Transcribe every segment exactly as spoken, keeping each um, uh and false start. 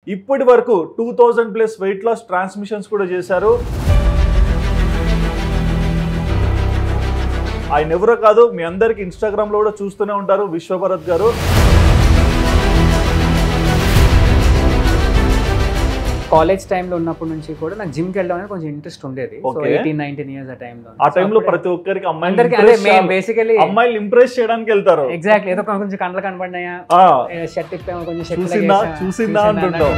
ఇప్పటి వరకు two thousand plus weight loss transformations కూడా చేశారు. ఆయన ఎవరో కాదు, మీ అందరికి ఇన్స్టాగ్రామ్ లో కూడా చూస్తూనే ఉంటారు, విశ్వభరత్ గారు. కాలేజ్ టైంలో ఉన్నప్పటి నుంచి కూడా నాకు జిమ్ కి వెళ్ళడం అనేది కొంచెం ఇంట్రెస్ట్ ఉండేది. సో ఎయిటీన్ నైన్టీన్ ఇయర్స్ ఆ టైంలో ఆ టైంలో ప్రతి ఒక్కరికి అందరికి బేసికలీ అమ్మాయిలు ఇంప్రెస్ చేయడానికి వెళ్తారు. ఎగ్జాక్ట్లీ, ఏదో కొంచెం కండ్లు కనపడినాయా, షర్ట్ ఇప్పాము, కొంచెం చూసిందా చూసిందా అంటుంటాం.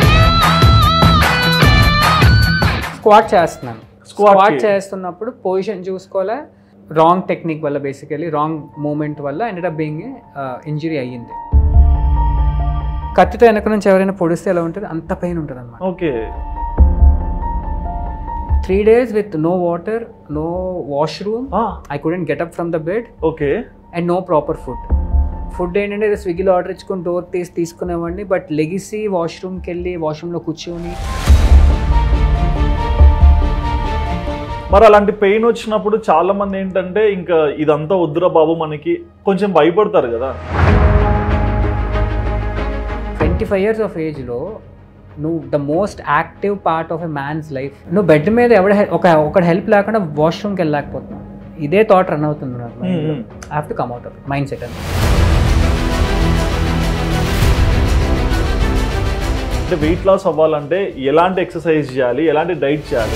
స్క్వాట్ చేస్తున్నాను. స్క్వాట్ చేస్తున్నప్పుడు పొజిషన్ చూసుకోలే, రాంగ్ టెక్నిక్ వల్ల, బేసికలీ రాంగ్ మూమెంట్ వల్ల ఎండెడ్ అప్ బీయింగ్ ఇంజరీ అయ్యింది. కత్తితో వెనక నుంచి ఎవరైనా పొడిస్తే ఎలా ఉంటుంది, అంత పెయిన్ ఉంటుంది అన్నమాట. Okay. Three days with no water, no washroom, I couldn't get up from the bed. Okay. And no proper food. Food ఏంటంటే స్విగ్గీలో ఆర్డర్ ఇచ్చుకొని డోర్ తీసి తీసుకునేవాడిని, బట్ లెగిసి వాష్రూమ్కి వెళ్ళి వాష్రూమ్లో కూర్చొని. మరి అలాంటి పెయిన్ వచ్చినప్పుడు చాలా మంది ఏంటంటే ఇంకా ఇదంతా వద్దురా బాబు మనకి, కొంచెం భయపడతారు కదా. ట్వంటీ ఫైవ్ ఇయర్స్ ఆఫ్ ఏజ్లో నువ్వు the most active part of a man's life, నువ్వు బెడ్ మీద ఎవడ ఒక ఒకటి హెల్ప్ లేకుండా వాష్రూమ్కి వెళ్ళలేకపోతున్నావు. ఇదే థాట్ రన్ అవుతుంది నాకు. I have to come out of mindset అని. అంటే వెయిట్ లాస్ అవ్వాలంటే ఎలాంటి ఎక్సర్సైజ్ చేయాలి, ఎలాంటి డైట్ చేయాలి?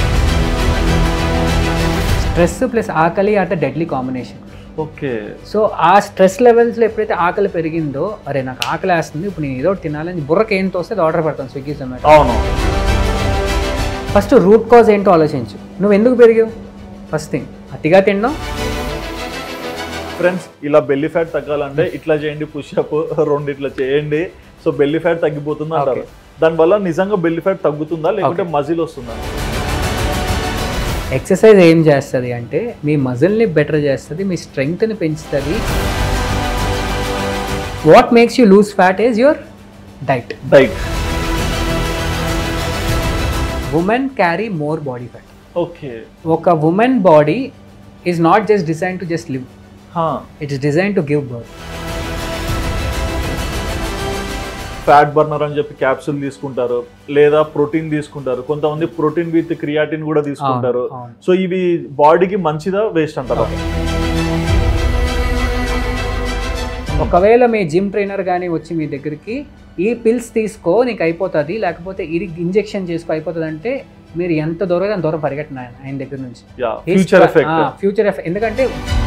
స్ట్రెస్ ప్లస్ ఆకలి are the deadly combination. Okay. So ఆ స్ట్రెస్ లెవెల్స్లో ఎప్పుడైతే ఆకలి పెరిగిందో, అరే నాకు ఆకలి వేస్తుంది, ఇప్పుడు నేను ఏదో తినాలని బుర్రకి ఏంటో వస్తే అది ఆర్డర్ పెడతాను స్విగ్గీ జొమాటో. అవును. ఫస్ట్ రూట్ కాజ్ ఏంటో ఆలోచించు. నువ్వు ఎందుకు పెరిగావు? ఫస్ట్ థింగ్ అతిగా తినడం. ఫ్రెండ్స్, ఇలా బెల్లీ ఫ్యాట్ తగ్గాలంటే ఇట్లా చేయండి, పుషప్ రెండు ఇట్లా చేయండి, సో బెల్లీ ఫ్యాట్ తగ్గిపోతుంది అంటారు. దానివల్ల నిజంగా బెల్లీ ఫ్యాట్ తగ్గుతుందా లేకుంటే మజిల్ వస్తుందా? ఎక్సర్సైజ్ ఏం చేస్తుంది అంటే మీ మజిల్ని బెటర్ చేస్తుంది, మీ స్ట్రెంగ్త్ని పెంచుతుంది. What makes you lose fat is your diet. Diet. Women carry more body fat. Okay. ఒక women body is not just design to just live, it's design to give birth. Fat burner అని చెప్పి capsule తీసుకుంటారు, లేదా protein తీసుకుంటారు, కొంతమంది protein with creatine కూడా తీసుకుంటారు. So ఇవి బాడీకి మంచిదా వేస్ట్ అంటారా? ఒకవేళ మీ జిమ్ ట్రైనర్ కానీ వచ్చి మీ దగ్గరికి ఈ పిల్స్ తీసుకో నీకు అయిపోతుంది, లేకపోతే ఇది ఇంజెక్షన్ చేసుకో అయిపోతుంది అంటే మీరు ఎంత దూరం అంత దూరం పరిగెట్టిన ఆయన దగ్గర నుంచి. Future effect. Future effect. ఎందుకంటే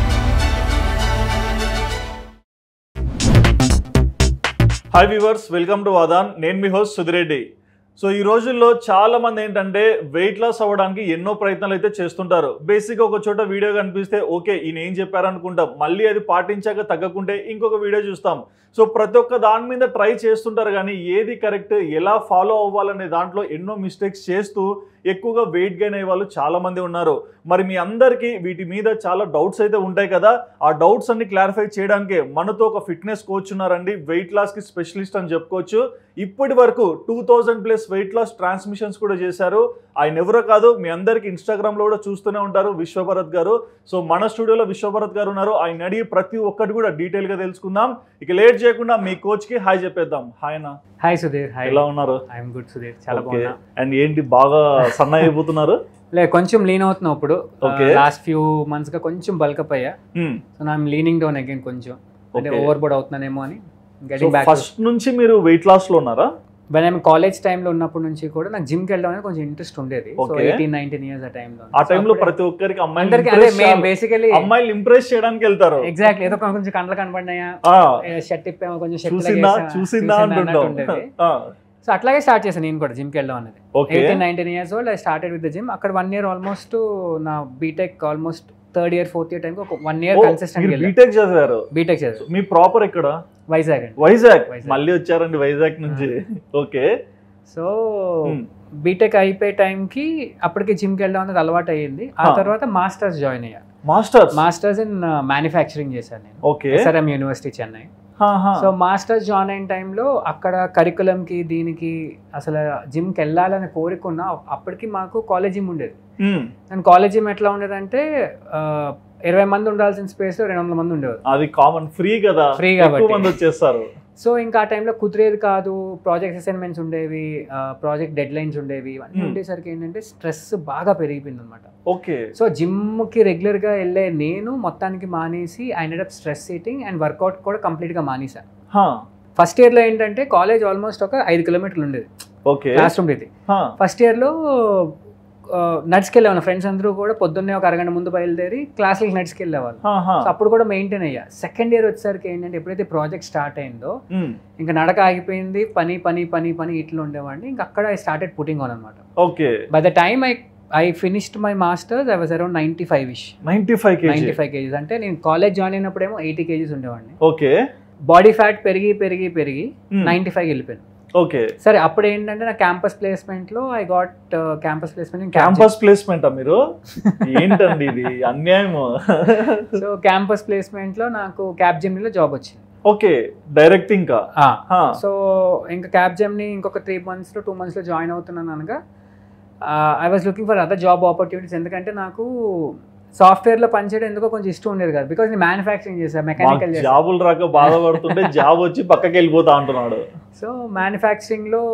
హాయ్ వ్యూవర్స్, వెల్కమ్ టు వాదాన్. నేను మీ హోస్ట్ సుధిరెడ్డి. సో ఈ రోజుల్లో చాలా మంది ఏంటంటే వెయిట్ లాస్ అవ్వడానికి ఎన్నో ప్రయత్నాలు అయితే చేస్తుంటారు. బేసిక్గా ఒక చోట వీడియో కనిపిస్తే ఓకే ఈయన ఏం చెప్పారనుకుంటాం, మళ్ళీ అది పాటించాక తగ్గకుంటే ఇంకొక వీడియో చూస్తాం. సో ప్రతి ఒక్క దాని మీద ట్రై చేస్తుంటారు, కానీ ఏది కరెక్ట్, ఎలా ఫాలో అవ్వాలనే దాంట్లో ఎన్నో మిస్టేక్స్ చేస్తూ ఎక్కువగా వెయిట్ గెయిన్ అయ్యే వాళ్ళు చాలామంది ఉన్నారు. మరి మీ అందరికీ వీటి మీద చాలా డౌట్స్ అయితే ఉంటాయి కదా, ఆ డౌట్స్ అన్ని క్లారిఫై చేయడానికే మనతో ఒక ఫిట్నెస్ కోచ్ ఉన్నారండి, వెయిట్ లాస్కి స్పెషలిస్ట్ అని చెప్పుకోవచ్చు. ఇప్పటి వరకు two thousand plus weight loss transformations కూడా చేశారు. ఆయన ఎవరో కాదు, మీ అందరికి ఇన్స్టాగ్రామ్లో కూడా చూస్తూనే ఉంటారు, విశ్వభరత్ గారు. సో మన స్టూడియోలో విశ్వభరత్ గారు ఉన్నారు. ఆయన అడిగి ప్రతి ఒక్కటి కూడా డీటెయిల్గా తెలుసుకుందాం. ఇక లేట్ చేయకుండా మీ కోచ్కి హాయ్ చెప్పేద్దాం. హాయ్ అన్న. హాయ్ సుధీర్. హాయ్, ఎలా ఉన్నారు? ఐఎమ్ గుడ్ సుధీర్, చాలా బాగున్నా. అండ్ ఏంటి బాగా సన్న అయిపోతున్నారు? లే, కొంచెం లీన్ అవుతున్నావు ఇప్పుడు. లాస్ట్ ఫ్యూ మంత్స్ గా కొంచెం బల్కప్ అయ్యా. So I'm leaning down again, కొంచెం అంటే ఓవర్ బోర్డ్ అవుతున్నానేమో అని. ఫస్ట్ నుంచి మీరు వెయిట్ లాస్ లో ఉన్నారా? వెన్ ఐఎమ్ కాలేజ్ టైంలో ఉన్నప్పటి నుంచి కూడా నాకు జిమ్ కి వెళ్ళడం అనేది కొంచెం ఇంట్రెస్ట్ ఉండేది. సో ఎయిటీన్ నైన్టీన్ ఇయర్స్ ఆ టైంలో ఆ టైంలో ప్రతి ఒక్కరికి అందరికి బేసికలీ అమ్మాయిలు ఇంప్రెస్ చేయడానికి వెళ్తారు. ఎగ్జాక్ట్లీ, ఏదో కొంచెం కండ్లు కనపడినాయా, షర్ట్ ఇప్పాము, కొంచెం చూసిందా ఉండేది. సో అట్లాగే స్టార్ట్ చేశాను నేను కూడా జిమ్కి వెళ్ళడం అనేది. Eighteen nineteen years old I started with the gym. అక్కడ వన్ ఇయర్ ఆల్మోస్ట్ నా BTech almost third year fourth year time ఒక వన్ ఇయర్ కన్సిస్టెంట్ బీటెక్ చదివారు. బీటెక్ చదివారు. మీ ప్రాపర్ ఎక్కడ? వైజాగ్ అండి. వైజాగ్ మళ్ళీ వచ్చారండి వైజాగ్ నుంచి. ఓకే. సో బీటెక్ అయిపోయే టైంకి అప్పటికి జిమ్కి వెళ్ళడం అనేది అలవాటు అయ్యింది. ఆ తర్వాత మాస్టర్స్ జాయిన్ అయ్యా. మాస్టర్స్ మాస్టర్స్ ఇన్ మ్యానుఫ్యాక్చరింగ్ చేశాను నేను. Okay. SRM university Chennai. So masters join అయిన టైంలో అక్కడ కరికులంకి దీనికి అసలు జిమ్కి వెళ్ళాలని కోరుకున్నా అప్పటికి మాకు కాలేజ్ జిమ్ ఉండేది. అండ్ కాలేజ్ జిమ్ ఎట్లా ఉండేదంటే ఇరవై మంది ఉండాల్సిన స్పేస్ రెండు వందల మంది ఉండేవారు. అది కామన్, ఫ్రీ కదా, ఫ్రీ కాబట్టి మంది వచ్చేస్తారు. సో ఇంకా ఆ టైంలో కుదిరేది కాదు, ప్రాజెక్ట్ అసైన్మెంట్స్ ఉండేవి, ప్రాజెక్ట్ డెడ్ లైన్స్ ఉండేవి, ఇవన్నీ ఉండేసరికి ఏంటంటే స్ట్రెస్ బాగా పెరిగిపోయింది అనమాట. ఓకే. సో జిమ్కి రెగ్యులర్గా వెళ్ళే నేను మొత్తానికి మానేసి I ended up stress eating and workout కూడా కంప్లీట్గా మానేసా. ఫస్ట్ ఇయర్లో ఏంటంటే కాలేజ్ ఆల్మోస్ట్ ఒక ఐదు కిలోమీటర్లు ఉండేది క్లాస్ రూమ్ ఇది. ఫస్ట్ ఇయర్లో నడుచుకెళ్ళేవాళ్ళు ఫ్రెండ్స్ అందరూ కూడా పొద్దున్నే ఒక అరగంట ముందు బయలుదేరి క్లాసులకి నడుచుకెళ్ళేవాళ్ళు. సో అప్పుడు కూడా మెయింటైన్ అయ్యా. సెకండ్ ఇయర్ వచ్చేసరికి ఏంటంటే ఎప్పుడైతే ప్రాజెక్ట్ స్టార్ట్ అయిందో ఇంకా నడక ఆగిపోయింది, పని పని పని పని ఇట్లా ఉండేవాడిని. ఇంకా అక్కడ ఐ స్టార్టెడ్ పుట్టింగ్ ఆన్ అనమాట. Okay. By the time I I finished my masters I was around ninety five ish ninety five ninety five kgs అంటే నేను కాలేజ్ జాయిన్ అయినప్పుడేమో ఎయిటీ కేజీస్ ఉండేవాడిని. ఓకే. బాడీ ఫ్యాట్ పెరిగి పెరిగి పెరిగి ninety five వెళ్ళిపోయాను. Okay. సరే అప్పుడు ఏంటంటే నా క్యాంపస్ ప్లేస్మెంట్ లో I got campus placement. Campus placement మీరు ఏంటండి ఇది అన్యాయం. సో క్యాంపస్ ప్లేస్మెంట్ లో నాకు క్యాబ్ జెమినీలో జాబ్ వచ్చింది. ఓకే. డైరెక్ట్ ఇంకా. సో ఇంకా క్యాబ్ జెమినీ ఇంకొక త్రీ మంత్స్ లో టూ మంత్స్ లో జాయిన్ అవుతున్నాను అనగా I was looking for other job opportunities. ఎందుకంటే నాకు సాఫ్ట్వేర్ లో పనిచేయడం ఎందుకో కొంచెం ఇష్టం ఉండేది కాదు, బికాస్ నేను మ్యానుఫ్యాక్చరింగ్ చేశాను, మెకానికల్ చేశాను. జాబులు రాక బాధపడుతుంటే జాబ్ వచ్చి పక్కకి వెళ్ళిపోతా అంటున్నాడు. సో మ్యానుఫ్యాక్చరింగ్ లో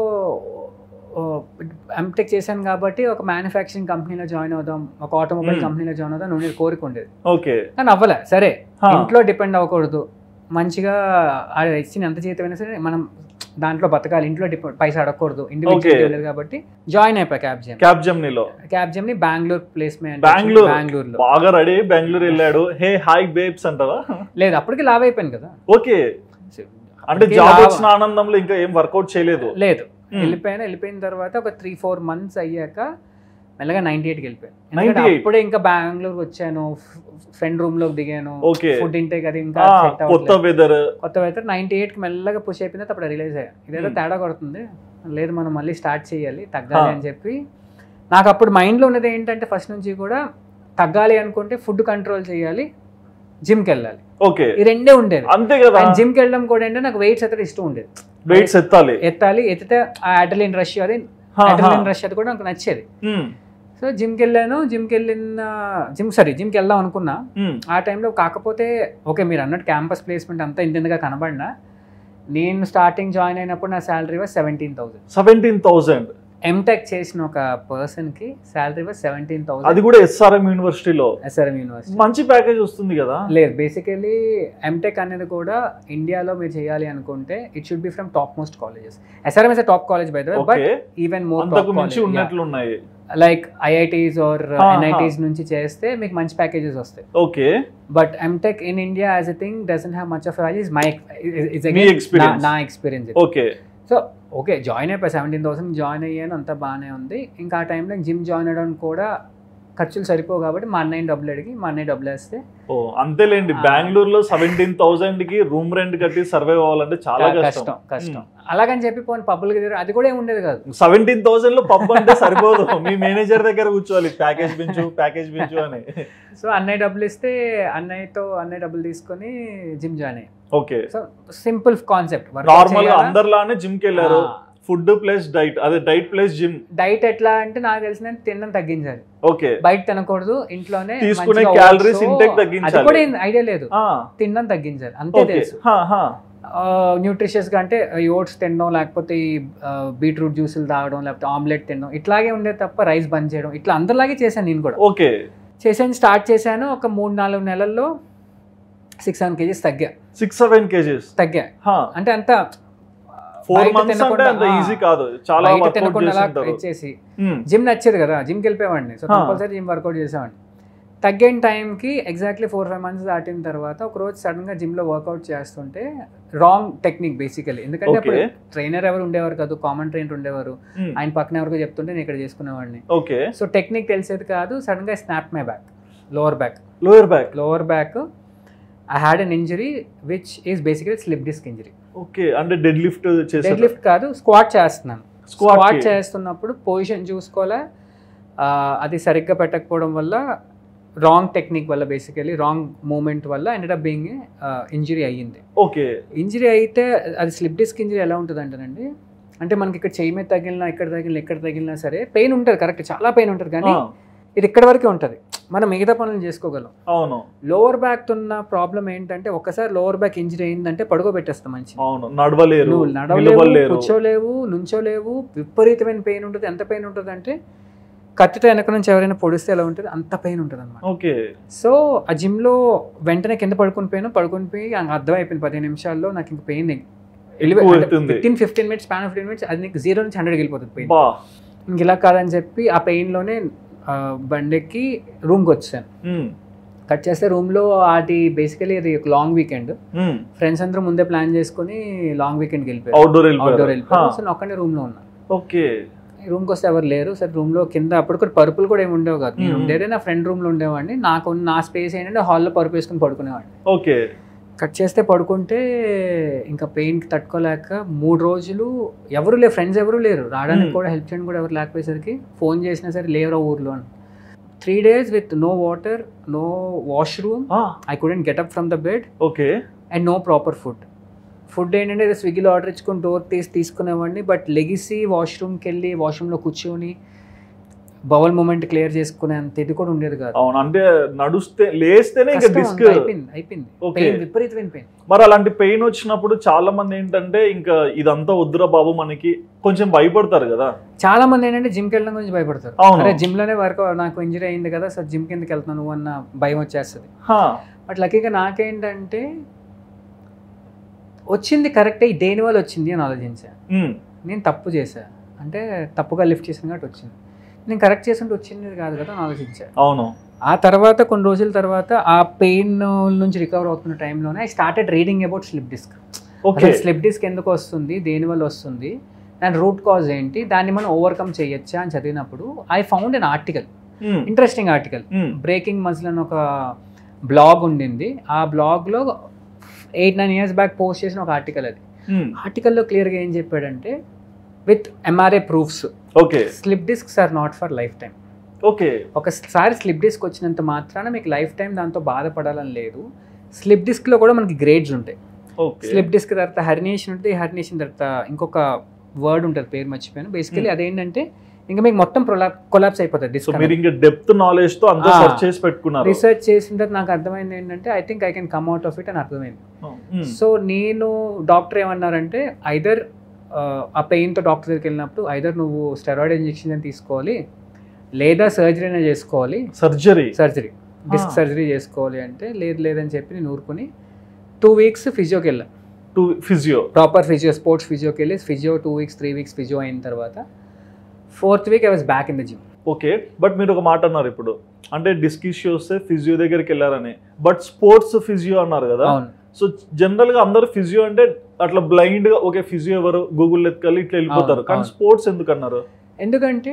ఎంటెక్ చేశాను కాబట్టి ఒక మ్యానుఫ్యాక్చరింగ్ కంపెనీలో జాయిన్ అవుదాం, ఒక ఆటోమొబైల్ కంపెనీలో జాయిన్ అవుదాం నుండి కోరిక ఉండేది. ఓకే. కానీ అవ్వలే. సరే ఇంట్లో డిపెండ్ అవ్వకూడదు, మంచిగా ఇచ్చిన ఎంత జీతమైనా సరే మనం దాంట్లో బతకాలి, ఇంట్లో పైసా అడగకూడదు, ఇండివిజువల్ కాబట్టి జాయిన్ అయిపోయా క్యాబ్ జెమినీ. క్యాబ్ జెమినీలో Capgemini Bengaluru placement. Bengaluru బెంగళూరులో బాగా రెడీ బెంగళూరు వెళ్ళాడు. హే హాయ్ బేబ్స్ అంటారా? లేదు, అప్పటికి లావ్ అయిపోయాను కదా. ఓకే. అంటే జాబ్ వచ్చిన ఆనందంలో ఇంకా ఏం వర్కౌట్ చేయలేదు. లేదు, వెళ్ళిపోయాను. వెళ్ళిపోయిన తర్వాత ఒక త్రీ ఫోర్ మంత్స్ అయ్యాక మెల్లగా నైన్టీ ఎయిట్కి వెళ్ళిపోయాను. అప్పుడే ఇంకా బెంగళూరు వచ్చాను, ఫ్రెండ్ రూమ్ లోకి దిగాను, ఫుడ్ ఇంటేక్ అది ఇంకా కొత్త వెదర్ కొత్త వెదర్ నైన్టీ ఎయిట్ కి మెల్లగా పుష్ అయిపోయింది. అప్పుడు రిలీజ్ అయ్యా, ఇదేదో తేడా కొడుతుంది, లేదు మనం మళ్ళీ స్టార్ట్ చేయాలి, తగ్గాలి అని చెప్పి. నాకు అప్పుడు మైండ్లో ఉన్నది ఏంటంటే ఫస్ట్ నుంచి కూడా తగ్గాలి అనుకుంటే ఫుడ్ కంట్రోల్ చేయాలి, జిమ్కి వెళ్ళాలి. ఓకే. ఈ రెండే ఉండేది. అంతే కదా. జిమ్కి వెళ్ళడం కూడా ఏంటంటే నాకు వెయిట్స్ ఎత్తడం ఇష్టం ఉండేది. వెయిట్స్ ఎత్తాలి ఎత్తాలి ఎత్తితే ఆ అడ్రినలిన్ రష్, అది అడ్రినలిన్ రష్ అది కూడా నాకు నచ్చేది. సో జిమ్కి వెళ్ళాను. జిమ్కి వెళ్ళిన జిమ్ సారీ జిమ్కి వెళ్దాం అనుకున్నా ఆ టైంలో. కాకపోతే ఓకే మీరు అన్నట్టు క్యాంపస్ ప్లేస్మెంట్ అంతా ఇంతగా కనబడినా, నేను స్టార్టింగ్ జాయిన్ అయినప్పుడు నా salary was seventeen thousand seventeen thousand MTech చేసిన ఒక పర్సన్ కి శాలరీ వాజ్ సెవెంటీన్ థౌసండ్. అది కూడా ఎస్ఆర్ఎం యూనివర్సిటీలో. ఎస్ఆర్ఎం యూనివర్సిటీ మంచి ప్యాకేజ్ వస్తుంది కదా. లేదు, బేసికలీ ఎంటెక్ అనేది కూడా ఇండియాలో మీరు చేయాలి అనుకుంటే it should be from top most colleges. SRM is top college by the way, but even more అంతకు మించి ఉన్నట్లు ఉన్నాయి. లైక్ ఐఐటీస్ ఆర్ ఎన్ఐటీస్ నుంచి చేస్తే మీకు మంచి ప్యాకేజెస్ వస్తాయి. Okay. But MTech in India as a thing doesn't have much of value. Is my నా experience. Okay. So okay join అయిపోయి సెవెంటీన్ థౌసండ్ జాయిన్ అయ్యాను, అంతా బాగానే ఉంది. ఇంకా ఆ టైంలో జిమ్ జాయిన్ అవ్వడానికి కూడా ఖర్చులు సరిపోవు కాబట్టి మా అన్నయ్య డబ్బులు అడిగి మా అన్నయ్య డబ్బులు వేస్తే. ఓ అంతేలేండి. బెంగళూరులో సెవెంటీన్ థౌసండ్ కి రూమ్ రెంట్ కట్టి సర్వైవ్ అవ్వాలంటే చాలా కష్టం కష్టం అలాగని చెప్పి పోనీ పబ్బులకి అది కూడా ఏమి ఉండేది కాదు. సెవెంటీన్ థౌసండ్ లో పబ్ అంటే సరిపోదు, మీ మేనేజర్ దగ్గర కూర్చోవాలి ప్యాకేజ్ పెంచు ప్యాకేజ్ పెంచు అని. సో అన్నయ్య డబ్బులు ఇస్తే అన్నయ్యతో అన్నయ్య డబ్బులు తీసుకొని జిమ్ జాయిన్ అయ్యాయి. Okay. So simple concept. Normal గా అందరిలానే జిమ్ కి వెళ్ళారు. ఫుడ్ ప్లస్ డైట్, అదే డైట్ ప్లస్ జిమ్. డైట్ ఎట్లా అంటే నాకు తెలిసిన తినడం తగ్గించాలి. ఓకే. బయట తినకూడదు, ఇంట్లోనే తీసుకునే క్యాలరీస్ ఇంటేక్ తగ్గించాలి. అది కూడా ఐడియా లేదు, తినడం తగ్గించాలి అంతే తెలుసు. న్యూట్రిషియస్ గా అంటే ఓట్స్ తినడం, లేకపోతే బీట్రూట్ జ్యూసులు తాగడం, లేకపోతే ఆమ్లెట్ తినడం, ఇట్లాగే ఉండేది తప్ప రైస్ బంద్ చేయడం, ఇట్లా అందరిలాగే చేశాను నేను కూడా. ఓకే. చేసాను, స్టార్ట్ చేశాను. ఒక మూడు నాలుగు నెలల్లో సిక్స్ సెవెన్ కేజీస్ తగ్గా. సిక్స్ సెవెన్ కేజీస్ తగ్గా అంటే అంత ఫోర్ మంత్స్ అంటే అంత ఈజీ కాదు, చాలా ఇచ్చేసి. జిమ్ నచ్చేది కదా, జిమ్కి వెళ్ళిపోయేవాడిని. సో కంపల్సరీ జిమ్ వర్కౌట్ చేసేవాడిని. తగ్గిన టైంకి ఎగ్జాక్ట్లీ ఫోర్ ఫైవ్ మంత్స్ దాటిన తర్వాత ఒక రోజు సడన్ గా జిమ్ లో వర్కౌట్ చేస్తుంటే రాంగ్ టెక్నిక్ బేసికలీ. ఎందుకంటే అప్పుడు ట్రైనర్ ఎవరు ఉండేవారు కాదు, కామన్ ట్రైనర్ ఉండేవారు, ఆయన పక్కన ఎవరికో చెప్తుంటే నేను ఇక్కడ చేసుకునేవాడిని. ఓకే. సో టెక్నిక్ తెలిసేది కాదు. సడన్ గా snap my back, lower back lower back lower back I had an injury which is basically slip disc injury. Okay. అంటే డెడ్ లిఫ్ట్ డెడ్ లిఫ్ట్ కాదు, స్క్వాట్ చేస్తున్నాను. స్క్వాట్ చేస్తున్నప్పుడు పొజిషన్ చూసుకోలే, అది సరిగ్గా పెట్టకపోవడం వల్ల, రాంగ్ టెక్నిక్ వల్ల, బేసికలీ రాంగ్ మూమెంట్ వల్ల ఎండెడ్ అప్ బీయింగ్ ఇంజరీ అయ్యింది. ఓకే. ఇంజరీ అయితే అది స్లిప్ డిస్క్ ఇంజరీ ఎలా ఉంటుంది అంటేనండి, అంటే మనకి ఇక్కడ చెయ్యి మీద తగిలినా, ఇక్కడ తగిలినా, ఇక్కడ తగిలినా సరే పెయిన్ ఉంటుంది, కరెక్ట్ చాలా పెయిన్ ఉంటుంది, కానీ ఇది ఇక్కడ వరకే ఉంటుంది. మనం మిగతా పనులు చేసుకోగలం. అవును. లోవర్ బ్యాక్ ఉన్న ప్రాబ్లం ఏంటంటే ఒకసారి లోవర్ బ్యాక్ ఇంజరీ అయిందంటే పడుకోబెట్టేస్తాం మంచి. అవును, నడవలేరు, నువ్వు నడవలేవు, కూర్చోలేవు, నుంచోలేవు, విపరీతమైన పెయిన్ ఉంటుంది. ఎంత పెయిన్ ఉంటుంది అంటే కత్తితో వెనక నుంచి ఎవరైనా పొడిస్తే ఎలా ఉంటుంది అంత పెయిన్ ఉంటుంది అనమాట. ఓకే. సో ఆ జిమ్లో వెంటనే కింద పడుకుని పోయాను, పడుకుని పోయి అర్థమైపోయింది పదిహేను నిమిషాల్లో నాకు ఇంక pain fifteen fifteen minutes span fifteen minutes అది నీకు జీరో నుంచి హండ్రెడ్కి వెళ్ళిపోతుంది పెయిన్. ఇంక ఇలా కాదని చెప్పి ఆ పెయిన్లోనే బండెక్కి రూమ్కి వచ్చాను. కట్ చేస్తే రూమ్లో అది బేసికలీ అది ఒక లాంగ్ వీకెండ్, ఫ్రెండ్స్ అందరూ ముందే ప్లాన్ చేసుకుని లాంగ్ వీకెండ్కి వెళ్ళిపోయారు, అవుట్డోర్ వెళ్ళిపోయారు. సో నేను ఒక్కనే రూమ్లో ఉన్నా. ఓకే. రూమ్కి వస్తే ఎవరు లేరు. సరే రూమ్లో కింద అప్పుడు కూడా పరుపులు కూడా ఏమి ఉండేవి కాదు. నేను ఉండేదే నా ఫ్రెండ్ రూమ్లో ఉండేవాడిని. నాకు నా స్పేస్ ఏంటంటే హాల్లో పరుపు వేసుకుని పడుకునేవాడిని. ఓకే. కట్ చేస్తే పడుకుంటే ఇంకా పెయిన్కి తట్టుకోలేక మూడు రోజులు ఎవరు లేరు, ఫ్రెండ్స్ ఎవరు లేరు, రావడానికి కూడా హెల్ప్ చేయడానికి కూడా ఎవరు లేకపోయేసరికి ఫోన్ చేసినా సరే లేవరా ఊర్లో అని. Three days with no water, no washroom, I couldn't get up from the bed. Okay. And no proper food. Food ఏంటంటే స్విగ్గీలో ఆర్డర్ ఇచ్చుకొని డోర్ తీసి తీసుకునేవాడిని. బట్ లెగిసి వాష్రూమ్కి వెళ్ళి వాష్రూమ్లో కూర్చొని బౌల్ మూమెంట్ క్లియర్ చేసుకునే అంత ఇది కూడా ఉండేది కాదు. అవును, అంటే నడుస్తే లేస్తేనే ఇంకా డిస్క్ అయిపోయింది అయిపోయింది విపరీతమైన పెయిన్. మరి అలాంటి పెయిన్ వచ్చినప్పుడు చాలా మంది ఏంటంటే ఇంకా ఇదంతా వద్దురా బాబు మనకి కొంచెం భయపడతారు కదా. చాలా మంది ఏంటంటే జిమ్కి వెళ్ళడం గురించి భయపడతారు. అరే జిమ్ లోనే వర్క్ నాకు ఇంజరీ అయింది కదా సార్ జిమ్ కిందకి వెళ్తున్నాను అన్న భయం వచ్చేస్తుంది. బట్ లక్కీగా నాకేంటంటే వచ్చింది కరెక్టే, దేని వల్ల వచ్చింది అని ఆలోచించా. నేను తప్పు చేశా అంటే తప్పుగా లిఫ్ట్ చేసాను కాబట్టి వచ్చింది, నేను కరెక్ట్ చేస్తుంటే వచ్చింది కాదు కదా అని ఆలోచించా. అవును. ఆ తర్వాత కొన్ని రోజుల తర్వాత ఆ పెయిన్ నుంచి రికవర్ అవుతున్న టైంలోనే I started reading about slip disc. Slip disc ఎందుకు వస్తుంది, దేనివల్ల వస్తుంది, దాని రూట్ కాజ్ ఏంటి, దాన్ని మనం ఓవర్కమ్ చేయొచ్చా అని చదివినప్పుడు I found an article, interesting article. Breaking muscle అని ఒక బ్లాగ్ ఉండింది. ఆ బ్లాగ్లో eight nine years back post చేసిన ఒక ఆర్టికల్ అది. ఆర్టికల్లో క్లియర్గా ఏం చెప్పాడంటే with MRI proofs okay slip discs are not for lifetime. Okay. ఒకసారి స్లిప్ డిస్క్ వచ్చినంత మాత్రాన మీకు లైఫ్ టైం దాంతో బాధపడాలని లేదు. స్లిప్ డిస్క్లో కూడా మనకి గ్రేడ్స్ ఉంటాయి. స్లిప్ డిస్క్ తర్వాత హర్నియేషన్ ఉంటుంది, హర్నియేషన్ తర్వాత ఇంకొక వర్డ్ ఉంటుంది పేరు మర్చిపోయాను. బేసికలీ అదేంటంటే ఇంకా మీకు మొత్తం కొలాప్స్ అయిపోతుంది డిస్క్. మీరు ఇంకా డెప్త్ నాలెడ్జ్ తో అంతా సెర్చ్ చేసి పెట్టుకున్నారు. రీసెర్చ్ చేసిన తర్వాత నాకు అర్థమైంది ఏంటంటే I think I can come out of it అని అర్థమైంది. సో నేను డాక్టర్ ఏమన్నారంటే ఐదర్ ఆ పెయిన్తో డాక్టర్ దగ్గరికి వెళ్ళినప్పుడు ఐదర్ నువ్వు స్టెరాయిడ్ ఇంజెక్షన్ తీసుకోవాలి లేదా సర్జరీ అయినా చేసుకోవాలి. సర్జరీ సర్జరీ డిస్క్ సర్జరీ చేసుకోవాలి అంటే లేదు లేదని చెప్పి నేను ఊరుకుని టూ వీక్స్ ఫిజియోకి వెళ్ళా. To physio proper physio sports ఫిజియోకి వెళ్ళి physio two weeks three weeks physio అయిన తర్వాత fourth week I was back in the gym. Okay. But మీరు ఒక మాట అన్నారు ఇప్పుడు, అంటే డిస్క్ ఇష్యూ వస్తే ఫిజియో దగ్గరికి వెళ్ళారని, బట్ స్పోర్ట్స్ ఫిజియో అన్నారు కదా. సో జనరల్ గా అందరు ఫిజియో అంటే అట్లా బ్లైండ్ గా ఓకే ఫిజియో ఎవరు గూగుల్ ఎత్తుకెళ్ళి ఇట్లా వెళ్ళిపోతారు, కానీ స్పోర్ట్స్ ఎందుకు అన్నారు? ఎందుకంటే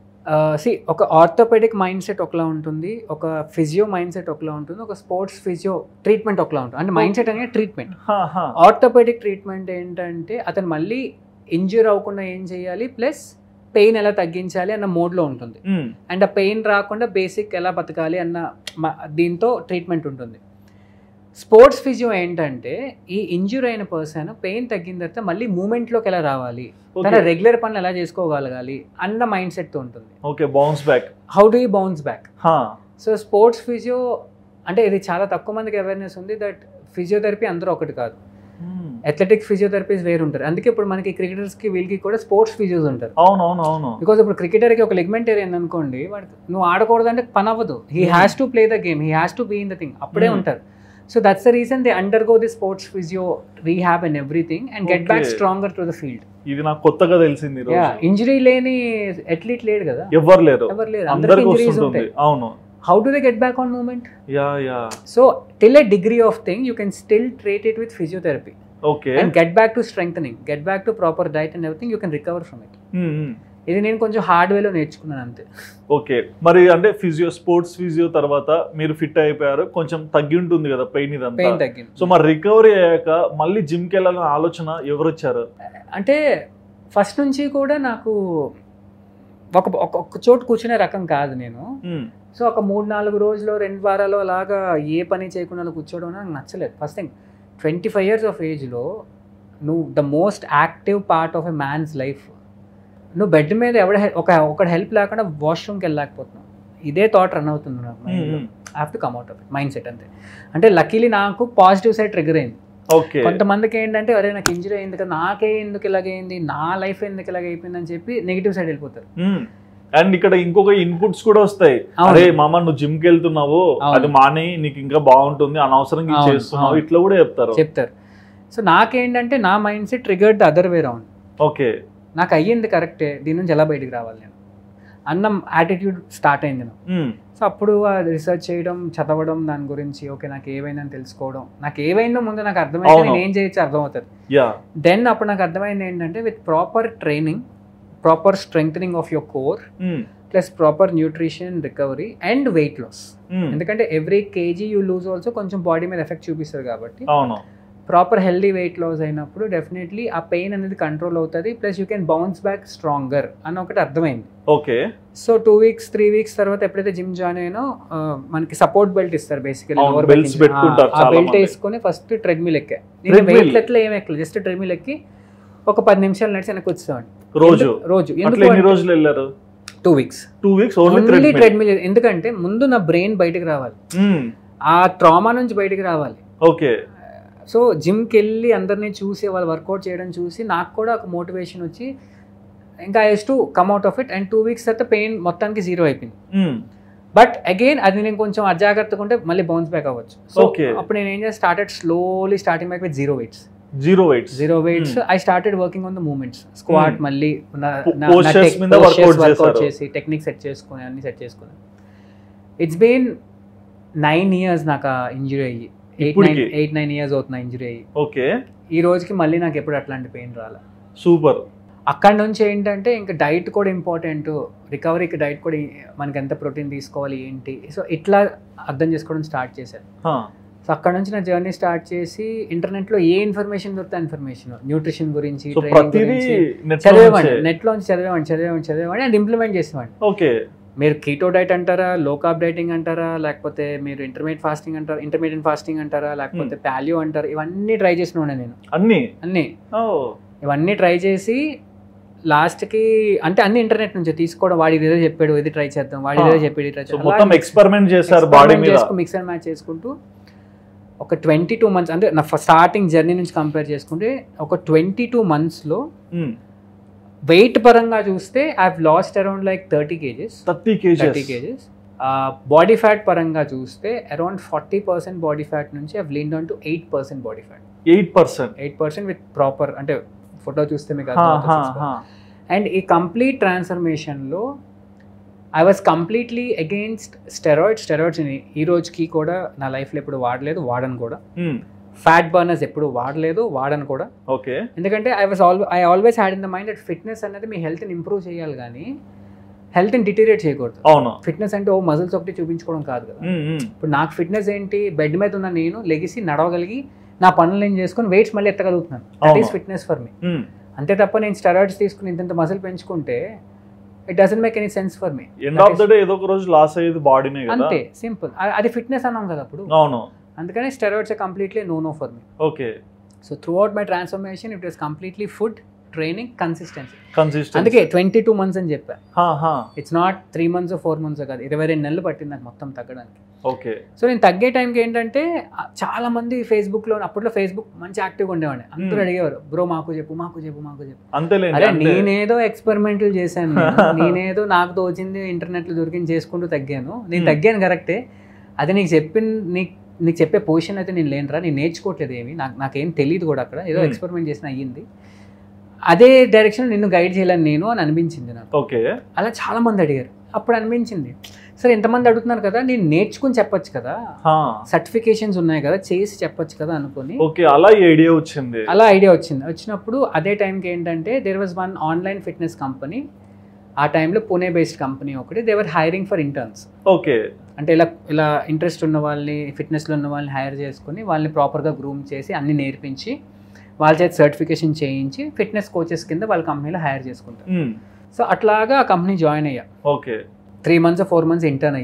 సి ఒక ఆర్థోపెడిక్ మైండ్ సెట్ ఒకలా ఉంటుంది, ఒక ఫిజియో మైండ్ సెట్ ఒకలా ఉంటుంది, ఒక స్పోర్ట్స్ ఫిజియో ట్రీట్మెంట్ ఒకలా ఉంటుంది. అంటే మైండ్ సెట్ అనేది ట్రీట్మెంట్. ఆర్థోపెడిక్ ట్రీట్మెంట్ ఏంటంటే అతను మళ్ళీ ఇంజ్యూర్ అవ్వకుండా ఏం చేయాలి, ప్లస్ పెయిన్ ఎలా తగ్గించాలి అన్న మోడ్లో ఉంటుంది. అండ్ ఆ పెయిన్ రాకుండా బేసిక్ ఎలా బతకాలి అన్న దీంతో ట్రీట్మెంట్ ఉంటుంది. స్పోర్ట్స్ ఫిజియో ఏంటంటే ఈ ఇంజ్యూర్ అయిన పర్సన్ పెయిన్ తగ్గిన తర్వాత మళ్ళీ మూమెంట్లోకి ఎలా రావాలి, తన రెగ్యులర్ పనులు ఎలా చేసుకోగలగాలి అన్న మైండ్ సెట్తో ఉంటుంది. Okay. Bounce back, how do you bounce back. So sports physio అంటే ఇది చాలా తక్కువ మందికి అవేర్నెస్ ఉంది దట్ ఫిజియోథెరపీ అందరూ ఒకటి కాదు. అథ్లెటిక్స్ ఫిజియోథెరపీస్ వేరు ఉంటారు. అందుకే ఇప్పుడు మనకి క్రికెటర్స్ కి వీళ్ళకి కూడా స్పోర్ట్స్ ఫిజియోస్ ఉంటారు. అవునవును అవును. బికాస్ ఇప్పుడు క్రికెటర్ కి ఒక లిగ్మెంట్ ఏరియా అనుకోండి, వాడు నువ్వు ఆడకూడదంటే పని అవ్వదు. He has to play the game, he has to be in the thing, అప్పుడే ఉంటారు. So that's the reason they undergo the sports physio rehab and everything and get back stronger to the field. ఇది నాకు కొత్తగా తెలిసింది. Injury లేని athlete లేడు కదా, ఎవరు లేరు, ఎవరు లేరు, అందరికి ఇంజరీస్ ఉంటాయి. అవును. How do they get back on movement? Yeah, yeah. So till a degree of thing, you can still treat it with physiotherapy. Okay. And get back to strengthening, get back to proper diet and everything, you can recover from it. Mm-hmm. ఇది నేను కొంచెం hard వేలో నేర్చుకున్నాను అంతే. Okay. మరి అంటే physio sports physio తర్వాత మీరు ఫిట్ అయిపోయారు, కొంచెం తగ్గి ఉంటుంది కదా పెయిన్, ఇదంతా పెయిన్ తగ్గింది. సో మరి రికవరీ అయ్యాక మళ్ళీ జిమ్కి వెళ్ళాలనే ఆలోచన ఎవరు వచ్చారు? అంటే ఫస్ట్ నుంచి కూడా నాకు ఒక ఒక చోటు కూర్చునే రకం కాదు నేను. సో ఒక మూడు నాలుగు రోజులు రెండు వారాలు అలాగా ఏ పని చేయకుండా కూర్చోవడం నాకు నచ్చలేదు. First thing, twenty five years of ఏజ్లో నువ్వు the most active part of a man's life, నువ్వు బెడ్ మీద ఎవడ ఒక ఒకటి హెల్ప్ లేకుండా వాష్రూమ్కి వెళ్ళలేకపోతున్నావు. ఇదే థాట్ రన్ అవుతుంది నాకు I have to come out of it mind set అంతే. అంటే లక్కీలీ నాకు పాజిటివ్ సైడ్ ట్రిగర్ అయింది. ఓకే. కొంతమందికి ఏంటంటే అరే నాకు ఇంజరీ అయింది కదా, నాకే ఎందుకు ఇలాగైంది, నా లైఫ్ ఎందుకు ఇలాగ అయిపోయింది అని చెప్పి నెగిటివ్ సైడ్ వెళ్ళిపోతారు. అండ్ ఇక్కడ ఇంకొక ఇన్పుట్స్ కూడా వస్తాయి, అరే మామ నువ్వు జిమ్ కి వెళ్తున్నావు, అది మాని నీకు ఇంకా బాగుంటుంది, అనవసరంగా చేస్తున్నావు, ఇట్లా కూడా చెప్తారు చెప్తారు సో నాకేంటంటే నా mind set triggered the other way round. Okay, నాకు అయ్యింది కరెక్టే, దీని నుంచి ఎలా బయటికి రావాలి నేను అన్న యాటిట్యూడ్ స్టార్ట్ అయింది నాకు. సో అప్పుడు రీసెర్చ్ చేయడం, చదవడం దాని గురించి, ఓకే నాకు ఏమైందని తెలుసుకోవడం, నాకు ఏమైందో ముందు నాకు అర్థమైంది, నేను ఏం చేయొచ్చు అర్థమవుతుంది. దెన్ అప్పుడు నాకు అర్థమైంది ఏంటంటే with proper training, proper strengthening of your core, plus proper nutrition, recovery and weight loss. ఎందుకంటే every kg you lose also కొంచెం బాడీ మీద ఎఫెక్ట్ చూపిస్తుంది కాబట్టి ప్రాపర్ హెల్దీ వెయిట్ లాస్ అయినప్పుడు డెఫినెట్లీ ఆ పెయిన్ అనేది కంట్రోల్ అవుతుంది, plus you can bounce back stronger అని ఒకటి అర్థమైంది. Okay. So two weeks three weeks తర్వాత ఎప్పుడైతే జిమ్ జాయిన్ అయినో మనకి సపోర్ట్ బెల్ట్ ఇస్తారు బేసికలీ. ఆ బెల్ట్ వేసుకొని ఫస్ట్ ట్రెడ్మిల్ ఎక్కా. నేను వెయిట్ ఎట్లా ఏం ఎక్కలేదు, జస్ట్ ట్రెడ్మిల్ ఎక్కి ఒక పది నిమిషాలు నడిచి వెనక్కి వచ్చేవాడిని రోజు రోజు. ఎన్ని రోజులు వెళ్ళారు? Two weeks two weeks only treadmill. ఎందుకంటే ముందు నా బ్రెయిన్ బయటకు రావాలి, ఆ ట్రామా నుంచి బయటకు రావాలి. ఓకే. సో జిమ్కి వెళ్ళి అందరినీ చూసి వాళ్ళు వర్కౌట్ చేయడం చూసి నాకు కూడా ఒక మోటివేషన్ వచ్చి ఇంకా I use to come out of it. And two weeks తర్వాత పెయిన్ మొత్తానికి జీరో అయిపోయింది. బట్ అగైన్ అది నేను కొంచెం అజాగ్రత్తగా ఉంటే మళ్ళీ బౌన్స్ బ్యాక్ అవ్వచ్చు. సో అప్పుడు నేను ఏం చేసి started slowly starting back with zero weights. Zero weights zero weights I started working on the moments, squat మళ్ళీ వర్కౌట్ చేసి టెక్నిక్ సెట్ చేసుకుని అన్ని సెట్ చేసుకుని. ఇట్స్ బీన్ నైన్ ఇయర్స్ నాకు ఇంజరీ అయ్యి, eight nine eight nine years అవుతున్నా injury అయ్యి. Okay. ఈ రోజుకి మళ్ళీ నాకు ఎప్పుడు అట్లాంటి పెయిన్ రాలే. సూపర్. అక్కడ నుంచి ఏంటంటే ఇంకా డైట్ కూడా ఇంపార్టెంట్, రికవరీకి డైట్ కూడా మనకి ఎంత ప్రోటీన్ తీసుకోవాలి ఏంటి, సో ఇట్లా అర్థం చేసుకోవడం స్టార్ట్ చేశాను. సో అక్కడ నుంచి నా జర్నీ స్టార్ట్ చేసి ఇంటర్నెట్లో ఏ ఇన్ఫర్మేషన్ దొరికితే ఇన్ఫర్మేషన్, న్యూట్రిషన్ గురించి, ట్రైనింగ్ గురించి చదివేవాడిని, నెట్లోంచి చదివేవాడిని చదివేవాడిని చదివేవాడిని అండ్ ఇంప్లిమెంట్ చేసేవాడిని. ఓకే. మీరు కీటో డైట్ అంటారా, లో కార్బ్ డైటింగ్ అంటారా, లేకపోతే మీరు ఇంటర్మీడియట్ ఫాస్టింగ్ అంటారా, ఇంటర్మీడియట్ ఫాస్టింగ్ అంటారా, లేకపోతే ప్యాలియో అంటారా, ఇవన్నీ ట్రై చేసిన నేను. అన్ని అన్ని ఇవన్నీ ట్రై చేసి లాస్ట్కి అంటే అన్ని ఇంటర్నెట్ నుంచి తీసుకోవడం, వాడి ఏదో చెప్పాడు ఇది ట్రై చేద్దాం, వాడి ఏదో చెప్పాడు ఇది ట్రై చేద్దాం, ఎక్స్పెరిమెంట్ చేశారు బాడీ మీద, మిక్స్ అండ్ మ్యాచ్ చేసుకుంటూ ఒక ట్వంటీ టూ మంత్స్ అంటే నా స్టార్టింగ్ జర్నీ నుంచి కంపేర్ చేసుకుంటే ఒక ట్వంటీ టూ మంత్స్లో వెయిట్ పరంగా చూస్తే I have lost around like thirty kgs thirty kgs thirty kgs body fat పరంగా చూస్తే around forty percent body fat నుంచి I have leaned on to eight percent body fat. Eight percent eight percent with proper అంటే photo చూస్తే మీకు and ఈ complete ట్రాన్స్ఫర్మేషన్లో I was completely against steroids. Steroids ఈ రోజుకి కూడా నా లైఫ్లో ఎప్పుడు వాడలేదు, వాడను కూడా. ఫ్యాట్ బర్నర్స్ ఎప్పుడు వాడలేదు, వాడను కూడా. ఓకే. ఎందుకంటే I was always I always had in the mind that fitness అనేది మీ హెల్త్ని ఇంప్రూవ్ చేయాలి కానీ హెల్త్ని డిటీరియేట్ చేయకూడదు. అవును. ఫిట్నెస్ అంటే ఓ మజిల్స్ ఒకటి చూపించుకోవడం కాదు కదా. ఇప్పుడు నాకు ఫిట్నెస్ ఏంటి, బెడ్ మీద ఉన్న నేను లెగిసి నడవగలిగి నా పనులు నేను చేసుకుని వెయిట్స్ మళ్ళీ ఎత్తగలుగుతున్నాను. That is fitness for me. అంతే తప్ప నేను స్టెరాయిడ్స్ తీసుకుని ఇంత మజిల్ పెంచుకుంటే it doesn't make any sense for me. End of the day ఏదో ఒక రోజు లాస్ అయ్యేది బాడీనే కదా. అంతే సింపుల్. అది ఫిట్నెస్ అన్నాం కదా అప్పుడు. అవును. అందుకని steroids completely no no for me. Okay. So throughout my transformation it was completely food, training, consistency. Consistency అందుకే ట్వంటీ టూ మంత్స్ అని చెప్పా. It's not three months four months కాదు, ఇరవై రెండు నెలలు పట్టింది నాకు మొత్తం తగ్గడానికి. ఓకే. సో నేను తగ్గే టైంకి ఏంటంటే చాలా మంది ఫేస్బుక్లో, అప్పట్లో ఫేస్బుక్ మంచి యాక్టివ్గా ఉండేవాడిని, అందరూ అడిగేవారు బ్రో మాకు చెప్పు మాకు చెప్పు మాకు చెప్పు. అరే నేనేదో ఎక్స్పెరిమెంట్లు చేశాను, నేనేదో నాకు తోచింది ఇంటర్నెట్లో దొరికింది చేసుకుంటూ తగ్గాను. నేను తగ్గాను కరెక్టే, అది నీకు చెప్పిన నీకు నీకు చెప్పే పొజిషన్ అయితే నేను లేనురా, నేను నేర్చుకోవట్లేదు ఏమి, నాకు నాకేం తెలియదు కూడా, అక్కడ ఏదో ఎక్స్పెరిమెంట్ చేసిన అయ్యింది, అదే డైరెక్షన్ నిన్ను గైడ్ చేయాలని నేను అని అనిపించింది నాకు. ఓకే. అలా చాలా మంది అడిగారు. అప్పుడు అనిపించింది సరే ఎంతమంది అడుగుతున్నారు కదా, నేను నేర్చుకుని చెప్పొచ్చు కదా, సర్టిఫికేషన్స్ ఉన్నాయి కదా, చేసి చెప్పొచ్చు కదా అనుకుని ఓకే అలా ఐడియా వచ్చింది. అలా ఐడియా వచ్చింది. వచ్చినప్పుడు అదే టైంకి ఏంటంటే there was one online fitness company, ఆ టైంలో పూణే బేస్డ్ కంపెనీ ఒకటి, they were hiring for interns. Okay. అంటే ఇలా ఇలా ఇంట్రెస్ట్ ఉన్న వాళ్ళని, ఫిట్నెస్లో ఉన్న వాళ్ళని హైర్ చేసుకుని వాళ్ళని ప్రాపర్గా గ్రూమ్ చేసి అన్ని నేర్పించి వాళ్ళ చేతి సర్టిఫికేషన్ చేయించి ఫిట్నెస్ కోచెస్ కింద వాళ్ళ కంపెనీలో హైర్ చేసుకుంటారు. సో అట్లాగా ఆ కంపెనీ జాయిన్ అయ్యా. Okay. Three months four months intern అయ్యింది.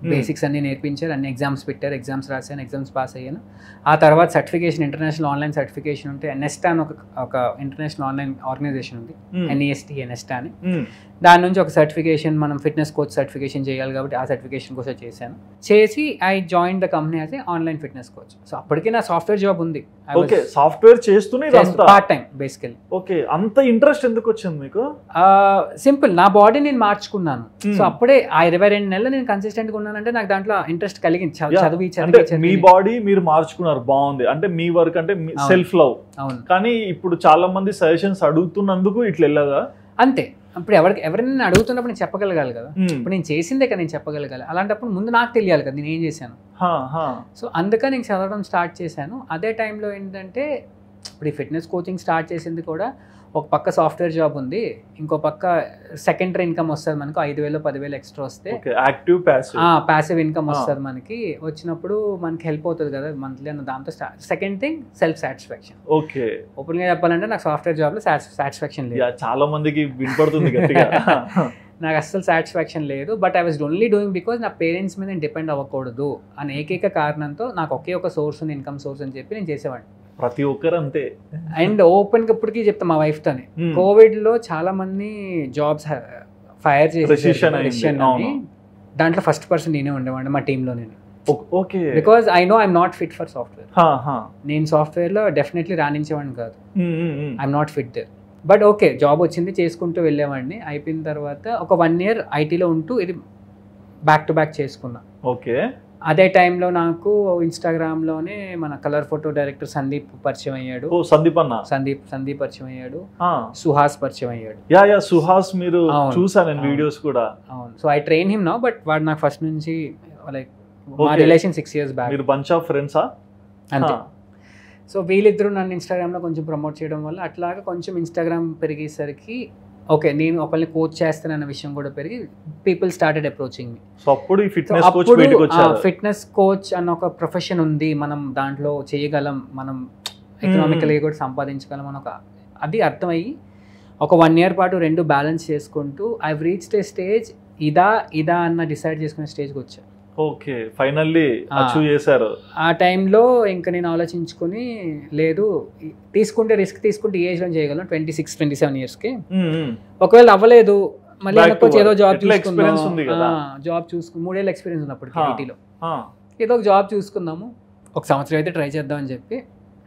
బేసిక్స్ అన్ని నేర్పించారు, అన్ని ఎగ్జామ్స్ పెట్టారు, ఎగ్జామ్స్ రాశాను, ఎగ్జామ్స్ పాస్ అయ్యాను. ఆ తర్వాత సర్టిఫికేషన్, ఇంటర్నేషనల్ ఆన్లైన్ సర్టిఫికేషన్ ఉంటే నెస్టా అని ఒక ఒక ఇంటర్నేషనల్ ఆన్లైన్ ఆర్గనైజేషన్ ఉంది, ఎన్ఈఎస్టీ నెస్టా అని. దాని నుంచి ఒక సర్టిఫికేషన్, మనం ఫిట్నెస్ కోచ్ సర్టిఫికేషన్ చేయాలి కాబట్టి ఆ సర్టిఫికేషన్ కోసం చేశాను. చేసి I join the company as a online fitness coach. So అప్పటికి నా సాఫ్ట్వేర్ జాబ్ ఉంది. ఓకే, సాఫ్ట్వేర్ చేస్తూనే పార్ట్ టైం బేసికలీ. ఓకే, అంత ఇంట్రెస్ట్ ఎందుకు వచ్చింది మీకు? సింపుల్, నా బాడీ నేను మార్చుకున్నాను. సో అప్పుడే ఆ ఇరవై రెండు నెలలు నేను కన్సిస్టెంట్ గా ఉన్నానంటే నాకు దాంట్లో ఇంట్రెస్ట్ కలిగింది. చదివి చదివి మీ బాడీ మీరు మార్చుకున్నారు, బాగుంది. అంటే మీ వర్క్ అంటే సెల్ఫ్ లవ్. అవును. కానీ ఇప్పుడు చాలా మంది సజెషన్స్ అడుగుతున్నందుకు ఇట్లా వెళ్ళగా అంతే. ఇప్పుడు ఎవరికి ఎవరైనా అడుగుతున్నప్పుడు నేను చెప్పగలగాలి కదా. ఇప్పుడు నేను చేసిందే కదా నేను చెప్పగలగాలి. అలాంటప్పుడు ముందు నాకు తెలియాలి కదా నేను ఏం చేశాను. సో అందుకని నేను చదవడం స్టార్ట్ చేశాను. అదే టైంలో ఏంటంటే ఇప్పుడు ఈ ఫిట్నెస్ కోచింగ్ స్టార్ట్ చేసింది కూడా ఒక పక్క సాఫ్ట్వేర్ జాబ్ ఉంది, ఇంకో పక్క సెకండరీ ఇన్కమ్ వస్తుంది మనకు, ఐదు వేలు పదివేలు ఎక్స్ట్రా వస్తే యాక్టివ్ ప్యాసివ్ ప్యాసివ్ ఇన్కమ్ వస్తుంది మనకి. వచ్చినప్పుడు మనకి హెల్ప్ అవుతుంది కదా మంత్లీ అన్న దాంతో start. Second thing self satisfaction. Okay, open గా చెప్పాలంటే నాకు సాఫ్ట్వేర్ జాబ్ లో సాటిస్ఫాక్షన్ లేదు. చాలా మందికి వినపడుతుంది గట్టిగా. నాకు అస్సలు సాటిస్ఫాక్షన్ లేదు. But I was only doing because నా పేరెంట్స్ మీద నేను డిపెండ్ అవ్వకూడదు అనే ఏకైక కారణంతో నాకు ఒకే ఒక సోర్స్ ఉంది, ఇన్కమ్ సోర్స్ అని చెప్పి నేను చేసేవాడిని. ప్రతి ఒక్కరు అంతే. అండ్ ఓపెన్ గా ఇప్పటికీ చెప్తా మా వైఫ్ తోనే, కోవిడ్ లో చాలా మంది జాబ్స్ ఫైర్ చేసి దాంట్లో ఫస్ట్ పర్సన్ నేనే ఉండేవాడిని మా టీంలో. నేను okay, because I know I'm not fit for software. నేను సాఫ్ట్వేర్ లో డెఫినెట్లీ రాణించేవాడిని కాదు, I'm not fit there. But okay, job వచ్చింది చేసుకుంటూ వెళ్ళేవాడిని. అయిపోయిన తర్వాత ఒక వన్ ఇయర్ ఐటీలో ఉంటూ ఇది బ్యాక్ టు బ్యాక్ చేసుకున్నా. ఓకే, అదే టైంలో నాకు ఇన్స్టాగ్రామ్లోనే మన కలర్ ఫోటో డైరెక్టర్ సందీప్ పరిచయం అయ్యాడు. సందీప్ అన్న సందీప్ సందీప్ పరిచయం అయ్యాడు. సుహాస్ పరిచయం అయ్యాడు. యా యా సుహాస్ మీరు చూసాను నేను వీడియోస్ కూడా. అవును. So I train him now. But వాడు నాకు ఫస్ట్ నుంచి లైక్ మా రిలేషన్ సిక్స్ ఇయర్స్ బ్యాక్. మీరు బంచ్ ఆఫ్ ఫ్రెండ్సా? అంతే. సో వీళ్ళిద్దరూ నన్ను ఇన్స్టాగ్రామ్లో కొంచెం ప్రమోట్ చేయడం వల్ల అట్లాగా కొంచెం ఇన్స్టాగ్రామ్ పెరిగేసరికి ఓకే నేను ఒకరిని కోచ్ చేస్తానన్న విషయం కూడా పెరిగి people started approaching me. So అప్పుడు ఈ ఫిట్నెస్ కోచ్ బయటికి వచ్చారు. ఫిట్నెస్ కోచ్ అన్న ఒక ప్రొఫెషన్ ఉంది, మనం దాంట్లో చేయగలం, మనం ఎకనామికల్గా కూడా సంపాదించగలం అని ఒక అది అర్థమయ్యి ఒక వన్ ఇయర్ పాటు రెండు బ్యాలెన్స్ చేసుకుంటూ ఐ రీచ్డ్ ఏ స్టేజ్, ఇదా ఇదా అన్న డిసైడ్ చేసుకునే స్టేజ్కి వచ్చాను. ఓకే, ఫైనల్లీ అచీవ్ చేశారు. ఆ టైంలో ఇంకా నేను ఆలోచించుకుని లేదు తీసుకుంటే రిస్క్ తీసుకుంటే ఈ ఏజ్లో చేయగలను, ట్వంటీ సిక్స్ ట్వంటీ సెవెన్ ఇయర్స్కి. ఒకవేళ అవ్వలేదు మళ్ళీ ఏదో జాబ్ చూసుకుందాం, జాబ్ చూసుకుని మూడేళ్ళు ఎక్స్పీరియన్స్ ఉంది అప్పటికి ఐటీలో, ఏదో ఒక జాబ్ చూసుకుందాము, ఒక సంవత్సరం అయితే ట్రై చేద్దామని చెప్పి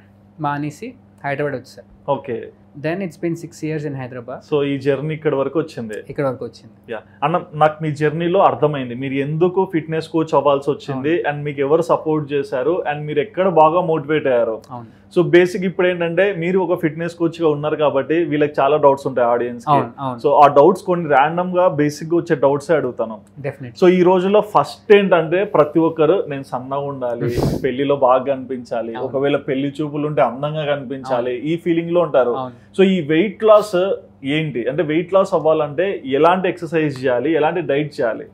మానేసి హైదరాబాద్ వచ్చాను. Okay, then it's been six years in Hyderabad. So ఈ జర్నీ ఇక్కడ వరకు వచ్చింది. ఇక్కడ వరకు వచ్చింది. యా అన్న, నాకు మీ జర్నీలో అర్థమైంది మీరు ఎందుకు ఫిట్నెస్ కోచ్ అవ్వాల్సి వచ్చింది అండ్ మీకు ఎవరు సపోర్ట్ చేశారు అండ్ మీరు ఎక్కడ బాగా మోటివేట్ అయ్యారు. సో బేసిక్ ఇప్పుడు ఏంటంటే మీరు ఒక ఫిట్నెస్ కోచ్ గా ఉన్నారు కాబట్టి వీళ్ళకి చాలా డౌట్స్ ఉంటాయి ఆడియన్స్ కి. సో ఆ డౌట్స్ కొన్ని ర్యాండమ్ గా బేసిక్ గా వచ్చే డౌట్స్ అడుగుతాను. సో ఈ రోజుల్లో ఫస్ట్ ఏంటంటే ప్రతి ఒక్కరు నేను సన్నగా ఉండాలి, పెళ్లిలో బాగా కనిపించాలి, ఒకవేళ పెళ్లి చూపులు ఉంటే అందంగా కనిపించాలి, ఈ ఫీలింగ్ లో ఉంటారు. సో ఈ వెయిట్ లాస్ ఏంటి అంటే వెయిట్ లాస్ అవ్వాలంటే ఎలాంటి ఎక్సర్సైజ్ చేయాలి, ఎలాంటి డైట్ చేయాలి?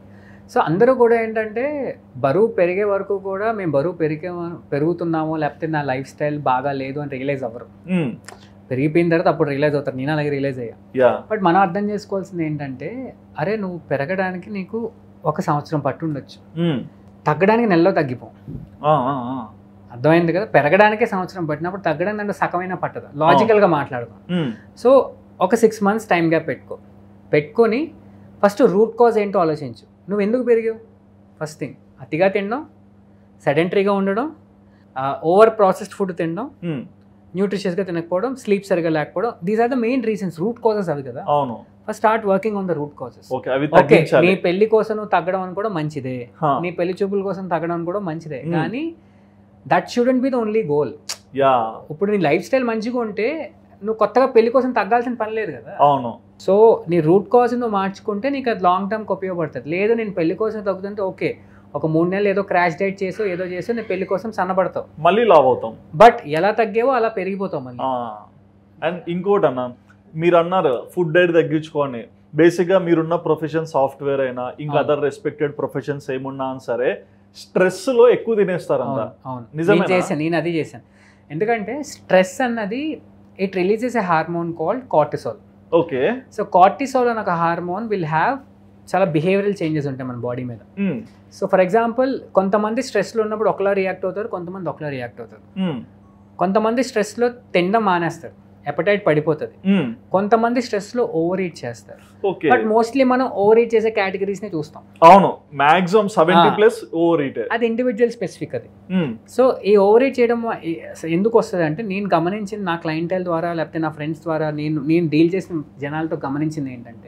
సో అందరూ కూడా ఏంటంటే బరువు పెరిగే వరకు కూడా మేము బరువు పెరిగే పెరుగుతున్నామో లేకపోతే నా లైఫ్ స్టైల్ బాగా లేదు అని రియలైజ్ అవ్వరు. పెరిగిపోయిన తర్వాత అప్పుడు రియలైజ్ అవుతారు. నేను అలాగే రియలైజ్ అయ్యా. బట్ మనం అర్థం చేసుకోవాల్సింది ఏంటంటే అరే నువ్వు పెరగడానికి నీకు ఒక సంవత్సరం పట్టు ఉండొచ్చు, తగ్గడానికి నెలలో తగ్గిపో. అర్థమైంది కదా? పెరగడానికే సంవత్సరం పట్టినప్పుడు తగ్గడానికి దాంట్లో సగమైన పట్టదు. లాజికల్గా మాట్లాడదాం. సో ఒక సిక్స్ మంత్స్ టైం గ్యాప్ పెట్టుకో. పెట్టుకొని ఫస్ట్ రూట్ కాజ్ ఏంటో ఆలోచించు. నువ్వు ఎందుకు పెరిగావు? ఫస్ట్ థింగ్ అతిగా తినడం, సెడెంటరీగా ఉండడం, ఓవర్ ప్రాసెస్డ్ ఫుడ్ తినడం, న్యూట్రిషియస్గా తినకపోవడం, స్లీప్ సరిగా లేకపోవడం, these are the main reasons. Root causes అవి కదా. అవును. First start working on the root causes. Okay, నీ పెళ్లి కోసం నువ్వు తగ్గడం అని కూడా మంచిదే, నీ పెళ్లి చూపుల కోసం తగ్గడం అని కూడా మంచిదే, కానీ that shouldn't be the only goal. ఇప్పుడు నీ లైఫ్ స్టైల్ మంచిగా ఉంటే నువ్వు కొత్తగా పెళ్లి కోసం తగ్గాల్సిన పని లేదు కదా. అవును. సో నీ రూట్ కాజ్ నువ్వు మార్చుకుంటే నీకు అది లాంగ్ టర్మ్కి ఉపయోగపడుతుంది. లేదు నేను పెళ్లి కోసం తగ్గుతుంటే ఓకే ఒక మూడు నెలలు ఏదో క్రాష్ డైట్ చేసో ఏదో చేసో నేను పెళ్లి కోసం సన్నబడతావు, మళ్ళీ లావ్ అవుతాం. బట్ ఎలా తగ్గేవో అలా పెరిగిపోతావు మళ్ళీ. అండ్ ఇంకోటి అన్న, మీరు అన్నారు ఫుడ్ డైట్ తగ్గించుకోండి. బేసిక్గా మీరున్న ప్రొఫెషన్ సాఫ్ట్వేర్ అయినా ఇంకా అదర్ రెస్పెక్టెడ్ ప్రొఫెషన్స్ ఏమున్నా సరే స్ట్రెస్ లో ఎక్కువ తినేస్తారంట. అవును, నిజమే. చేశాను నేను, అది చేశాను. ఎందుకంటే స్ట్రెస్ అన్నది it releases a hormone called cortisol. Okay. So cortisol అనే ఒక హార్మోన్ విల్ హ్యావ్ చాలా బిహేవియరల్ చేంజెస్ ఉంటాయి మన బాడీ మీద. సో ఫర్ ఎగ్జాంపుల్ కొంతమంది స్ట్రెస్లో ఉన్నప్పుడు ఒకలా రియాక్ట్ అవుతారు, కొంతమంది ఒకలా రియాక్ట్ అవుతారు. కొంతమంది స్ట్రెస్లో తినడం మానేస్తారు, ఎపటైట్ పడిపోతుంది. కొంతమంది స్ట్రెస్లో ఓవర్ ఈట్ చేస్తారు. బట్ మోస్ట్లీ మనం ఓవర్ ఈట్ చేసే కేటగిరీస్ని చూస్తాం. అవును, maximum seventy plus over eat. అది ఇండివిజువల్ స్పెసిఫిక్ అది. సో ఈ ఓవర్ ఈట్ చేయడం ఎందుకు వస్తుంది అంటే, నేను గమనించింది నా క్లయింటైల్ ద్వారా లేకపోతే నా ఫ్రెండ్స్ ద్వారా నేను నేను డీల్ చేసిన జనాలతో గమనించింది ఏంటంటే,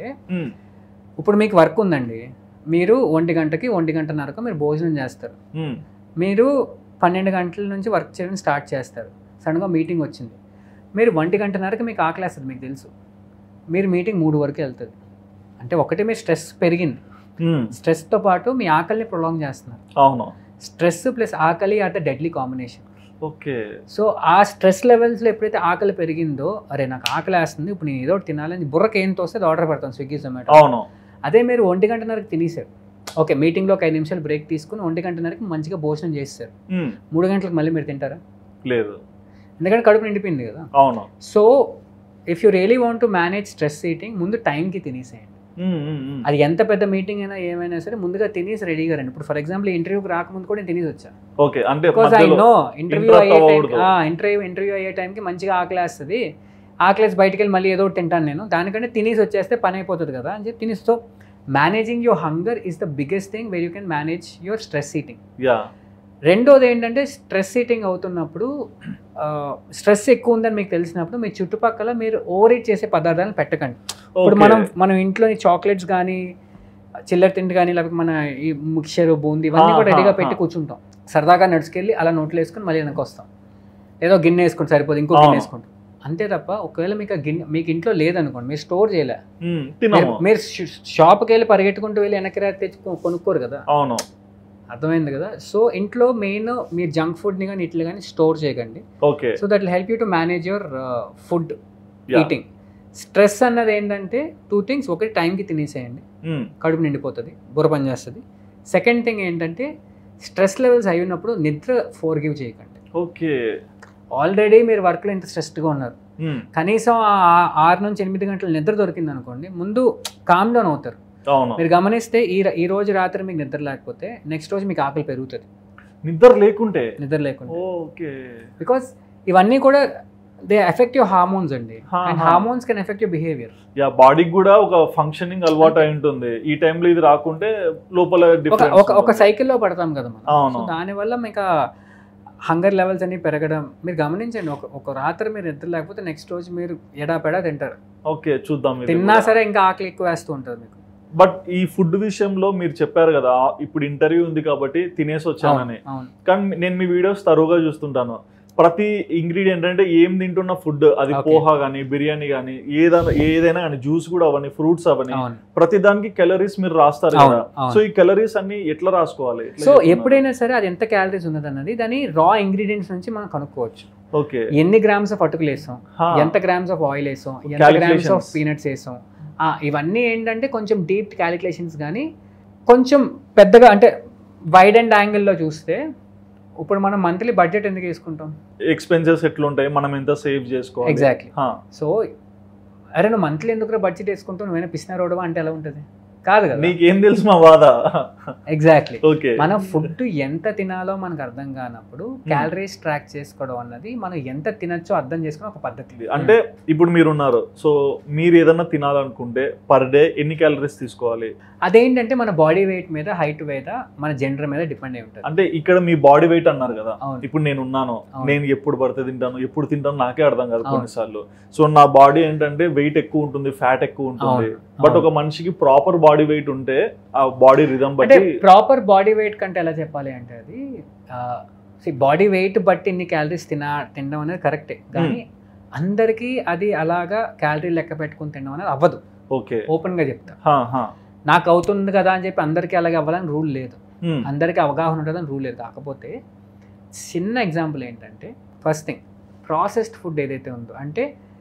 ఇప్పుడు మీకు వర్క్ ఉందండి, మీరు ఒంటి గంటకి ఒంటి గంటన్నరకు మీరు భోజనం చేస్తారు, మీరు పన్నెండు గంటల నుంచి వర్క్ చేయడం స్టార్ట్ చేస్తారు. సడన్గా మీటింగ్ వచ్చింది, మీరు ఒంటి గంటన్నరకు మీకు ఆకలేస్తుంది, మీకు తెలుసు, మీరు మీటింగ్ మూడు వరకు వెళ్తుంది. అంటే ఒకటి మీరు స్ట్రెస్ పెరిగింది, స్ట్రెస్తో పాటు మీ ఆకలిని ప్రొలాంగ్ చేస్తున్నారు. అవును, స్ట్రెస్ ప్లస్ ఆకలి are the deadly combination. Okay. So ఆ స్ట్రెస్ లెవెల్స్లో ఎప్పుడైతే ఆకలి పెరిగిందో, అరే నాకు ఆకలి వేస్తుంది, ఇప్పుడు నేను ఏదో ఒకటి తినాలని బుర్రకి ఏం తోస్తే ఆర్డర్ పెడతాను స్విగ్గీ జొమాటో. అవును. అదే మీరు ఒంటి గంటన్నరకు తినేసారు, ఓకే, మీటింగ్లో ఒక ఐదు నిమిషాలు బ్రేక్ తీసుకుని ఒంటి గంటన్నరకి మంచిగా భోజనం చేస్తారు, మూడు గంటలకు మళ్ళీ మీరు తింటారా? లేదు, ఎందుకంటే కడుపు నిండిపోయింది కదా. అవును. So if you really want to manage stress eating, ముందు టైంకి తినేసేయండి. అది ఎంత పెద్ద మీటింగ్ అయినా ఏమైనా సరే ముందుగా తినేసి రెడీగా రండి. ఇప్పుడు ఫర్ ఎగ్జాంపుల్ ఇంటర్వ్యూకి రాకముందు కూడా నేను తినేసి వచ్చాను. ఓకే, అంటే ఐ నో ఇంటర్వ్యూ అయ్యే ఇంటర్వ్యూ ఇంటర్వ్యూ అయ్యే టైంకి మంచిగా ఆకలి వేస్తుంది, ఆకలేసి బయటికి వెళ్ళి మళ్ళీ ఏదో ఒకటి తింటాను నేను, దానికంటే తినేసి వచ్చేస్తే పని అయిపోతుంది కదా అని చెప్పి తినేసి. So managing your hunger is the biggest thing where you can manage your stress eating. రెండోది ఏంటంటే, స్ట్రెస్ ఈటింగ్ అవుతున్నప్పుడు, స్ట్రెస్ ఎక్కువ ఉందని మీకు తెలిసినప్పుడు మీ చుట్టుపక్కల మీరు ఓవర్ ఈట్ చేసే పదార్థాలను పెట్టకండి. ఇప్పుడు మనం మనం ఇంట్లో చాక్లెట్స్ కానీ చిల్లర తిండి కానీ లేకపోతే మన ఈ మిక్చర్ బూందీ ఇవన్నీ కూడా రెడీగా పెట్టి కూర్చుంటాం, సరదాగా నడుచుకెళ్ళి అలా నోట్లో వేసుకొని మళ్ళీ వెనక్కి వస్తాం, ఏదో గిన్నె వేసుకుంటే సరిపోదు ఇంకో గిన్నె వేసుకుంటాం అంతే తప్ప. ఒకవేళ మీకు ఆ గిన్నె మీకు ఇంట్లో లేదనుకోండి, మీరు స్టోర్ చేయలే, మీరు షాప్కి వెళ్ళి పరిగెట్టుకుంటూ వెళ్ళి వెనక్కి రా తెచ్చుకో కొనుక్కోరు కదా. అవును, అర్థమైంది కదా. సో ఇంట్లో మెయిన్ మీరు జంక్ ఫుడ్ని కానీ ఇట్లా కానీ స్టోర్ చేయకండి. Okay. So that will help you to manage your food eating. Stress అన్నది ఏంటంటే టూ థింగ్స్, ఒకటి టైంకి తినేసేయండి, కడుపు నిండిపోతుంది, బుర్ర పని చేస్తుంది. సెకండ్ థింగ్ ఏంటంటే, స్ట్రెస్ లెవెల్స్ అయి ఉన్నప్పుడు నిద్ర ఫోర్ గివ్ చేయకండి. ఓకే. ఆల్రెడీ మీరు వర్క్లో ఇంత స్ట్రెస్డ్గా ఉన్నారు, కనీసం ఆరు నుంచి ఎనిమిది గంటలు నిద్ర దొరికింది అనుకోండి, ముందు కామ్ డౌన్ అవుతారు. మీరు గమనిస్తే ఈ ఈ రోజు రాత్రి మీకు నిద్ర లేకపోతే నెక్స్ట్ రోజు మీకు ఆకలి పెరుగుతుంది. నిద్ర లేకుంటే నిద్ర లేకుంటే ఓకే. బికాస్ ఇవన్నీ కూడా దే ఎఫెక్ట్ యువర్ హార్మోన్స్ అండి, and hormones can affect your behaviour. Yeah, బాడీకి కూడా ఒక ఫంక్షనింగ్ అలవాటు అయి ఉంటుంది, ఈ టైంలో ఇది రాకుంటే లోపల ఒక ఒక సైకిల్లో పడతాం కదా మనం. సో దానివల్ల మీకు హంగర్ లెవెల్స్ అన్ని పెరగడం మీరు గమనించండి. ఒక ఒక రాత్రి మీరు నిద్ర లేకపోతే నెక్స్ట్ రోజు మీరు ఎడాపెడా తింటారు. ఓకే, చూద్దాం. తిన్నా సరే ఇంకా ఆకలి ఎక్కువ వేస్తూ ఉంటుంది మీకు. బట్ ఈ ఫుడ్ విషయంలో మీరు చెప్పారు కదా, ఇప్పుడు ఇంటర్వ్యూ ఉంది కాబట్టి తినేసి వచ్చానని, కానీ నేను మీ వీడియోస్ తరువుగా చూస్తుంటాను. ప్రతి ఇంగ్రీడియంట్ అంటే ఏం తింటున్న ఫుడ్, అది పోహా కానీ బిర్యానీ కానీ ఏదైనా ఏదైనా కానీ జ్యూస్ కూడా అవన్నీ ఫ్రూట్స్ అవన్నీ ప్రతి దానికి క్యాలరీస్ మీరు రాస్తారు కదా. సో ఈ క్యాలరీస్ అన్ని ఎట్లా రాసుకోవాలి? సో ఎప్పుడైనా సరే అది ఎంత క్యాలరీస్ ఉన్నది అన్నది దాని రా ఇంగ్రీడియంట్స్ నుంచి మనం కనుక్కోవచ్చు. ఓకే, ఎన్ని గ్రామ్స్ ఆఫ్ అటుకులు వేసాం, ఎంత గ్రామ్స్ ఆఫ్ ఆయిల్ వేసాం, ఎంత గ్రామ్స్ ఆఫ్ పీనట్స్ వేసాం, ఇవన్నీ ఏంటంటే కొంచెం డీప్ క్యాలిక్యులేషన్స్. కానీ కొంచెం పెద్దగా అంటే వైడ్ అండ్ యాంగిల్లో చూస్తే, ఇప్పుడు మనం మంత్లీ బడ్జెట్ ఎందుకు వేసుకుంటాం? ఎక్స్పెన్సెస్ ఎట్లుంటాయి, మనం ఎంత సేవ్ చేసుకోవాలి. ఎగ్జాక్ట్లీ. సో అరే నువ్వు మంత్లీ ఎందుకు బడ్జెట్ వేసుకుంటావు, నువ్వేనా పిసినా రోడ్వా అంటే ఎలా ఉంటుంది? కాదు కదా. నీకేం తెలుసు మా బాధ. ఎగ్జాక్ట్లీ. ఓకే, మనం ఫుడ్ ఎంత తినాలో మనకు అర్థం కానప్పుడు క్యాలరీస్ ట్రాక్ చేసుకోవడం అన్నది మనం ఎంత తినచ్చో అర్థం చేసుకునే ఒక పద్ధతి. అంటే ఇప్పుడు మీరున్నారు, సో మీరు ఏదన్నా తినాలనుకుంటే పర్ డే ఎన్ని క్యాలరీస్ తీసుకోవాలి? అదేంటంటే మన బాడీ వెయిట్ మీద, హైట్ మీద, మన జెండర్ మీద డిపెండ్ అయి ఉంటుంది. అంటే ఇక్కడ మీ బాడీ వెయిట్ అన్నారు కదా, ఇప్పుడు నేను ఉన్నాను, నేను ఎప్పుడు పడితే తింటాను, ఎప్పుడు తింటాను నాకే అర్థం కాదు కొన్నిసార్లు. సో నా బాడీ ఏంటంటే వెయిట్ ఎక్కువ ఉంటుంది, ఫ్యాట్ ఎక్కువ ఉంటుంది. బట్ ఒక మనిషికి ప్రాపర్ బాడీ వెయిట్ ఉంటే ఆ బాడీ రిథమ్ బట్టి, ప్రాపర్ బాడీ వెయిట్ కంటే ఎలా చెప్పాలి అంటే, అది బాడీ వెయిట్ బట్టి ఇన్ని క్యాలరీస్ తిన తినడం అనేది కరెక్టే, కానీ అందరికీ అది అలాగా క్యాలరీ లెక్క పెట్టుకుని తినడం అనేది అవ్వదు. ఓకే, ఓపెన్ గా చెప్తా. నాకు అవుతుంది కదా అని చెప్పి అందరికీ అలాగే అవ్వాలని రూల్ లేదు, అందరికీ అవగాహన ఉంటుందని రూల్ లేదు. కాకపోతే చిన్న ఎగ్జాంపుల్ ఏంటంటే, ఫస్ట్ థింగ్ ప్రాసెస్డ్ ఫుడ్ ఏదైతే ఉందో, అంటే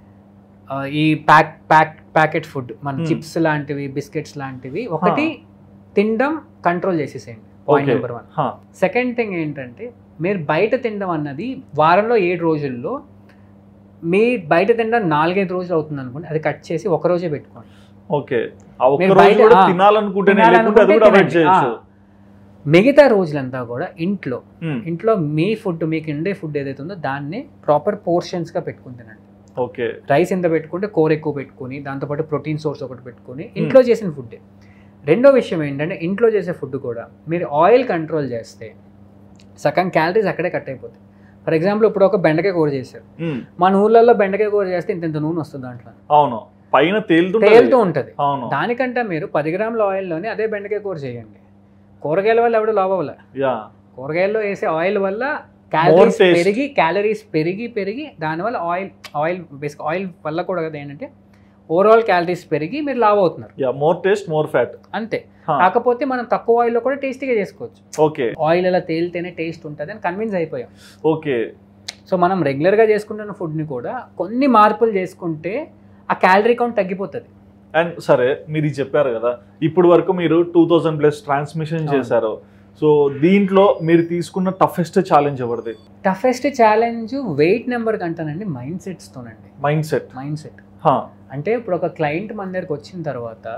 ఈ ప్యాక్ ప్యాక్ ప్యాకెట్ ఫుడ్, మన చిప్స్ లాంటివి, బిస్కెట్స్ లాంటివి, ఒకటి తినడం కంట్రోల్ చేసేసేయండి, point number one. Second thing ఏంటంటే, మీరు బయట తినడం అన్నది వారంలో ఏడు రోజుల్లో మీ బయట తినడం నాలుగైదు రోజులు అవుతుంది అనుకోండి, అది కట్ చేసి ఒక రోజే పెట్టుకోండి. ఓకే ఆ ఒక్క మీరు రోజు బయట- కూడా ఆ, తినాలనుకుంటేనే తినాలనుకుంటే లేకుంటే అది కూడా అవాయిడ్ తినండి. చేయొచ్చు. ఆ. మిగతా రోజులంతా కూడా ఇంట్లో మ్మ్. ఇంట్లో మీ ఫుడ్ మీకు ఉండే ఫుడ్ ఏదైతే ఉందో దాన్ని ప్రాపర్ పోర్షన్స్గా పెట్టుకుని తినండి. ఓకే రైస్ ఎంత పెట్టుకుంటే కూర ఎక్కువ పెట్టుకుని దాంతోపాటు ప్రోటీన్ సోర్స్ ఒకటి పెట్టుకుని ఇంట్లో చేసిన ఫుడ్. రెండో విషయం ఏంటంటే ఇంట్లో చేసే ఫుడ్ కూడా మీరు ఆయిల్ కంట్రోల్ చేస్తే సగం క్యాలరీస్ అక్కడే కట్ అయిపోతాయి. ఫర్ ఎగ్జాంపుల్ ఇప్పుడు ఒక బెండకాయ కూర చేశారు, మ్మ్. మన ఊళ్ళల్లో బెండకాయ కూర చేస్తే ఇంత ఇంత నూనె వస్తుంది, దాంట్లో అవును పైన తేలుతూ తేలుతూ ఉంటుంది. అవును దానికంటే మీరు పది గ్రాముల ఆయిల్లోనే అదే బెండకాయ కూర చేయండి. కూరగాయల వల్ల ఎవడు లాభం అవ్వలే, యా కూరగాయల్లో వేసే ఆయిల్ వల్ల క్యాలరీస్ taste. పెరిగి క్యాలరీస్ పెరిగి పెరిగి దానివల్ల ఆయిల్ ఆయిల్ బేసిక్ ఆయిల్ వల్ల కూడా కదా ఏంటంటే ఓవరాల్ క్యాలరీస్ పెరిగి మీరు లావ్ అవుతున్నారు yeah more taste more fat. అంతే. కాకపోతే మనం తక్కువ ఆయిల్లో కూడా టేస్టీగా చేసుకోవచ్చు. ఓకే ఆయిల్ అలా తేలితేనే టేస్ట్ ఉంటుంది అని కన్విన్స్ అయిపోయాం. ఓకే సో మనం రెగ్యులర్గా చేసుకుంటున్న ఫుడ్ని కూడా కొన్ని మార్పులు చేసుకుంటే ఆ క్యాలరీ కౌంట్ తగ్గిపోతుంది. అండ్ సరే మీరు ఇది చెప్పారు కదా, ఇప్పుడు వరకు మీరు టూ థౌజండ్ ప్లస్ ట్రాన్స్మిషన్ చేశారు. సో దీంట్లో మీరు తీసుకున్న టఫెస్ట్ ఛాలెంజ్ ఎవరిది? టఫెస్ట్ ఛాలెంజ్ వెయిట్ నెంబర్ కంటానండి, మైండ్ సెట్స్తోనండి. Mind set. మైండ్ సెట్ హా అంటే ఇప్పుడు ఒక క్లయింట్ మన దగ్గరికి వచ్చిన తర్వాత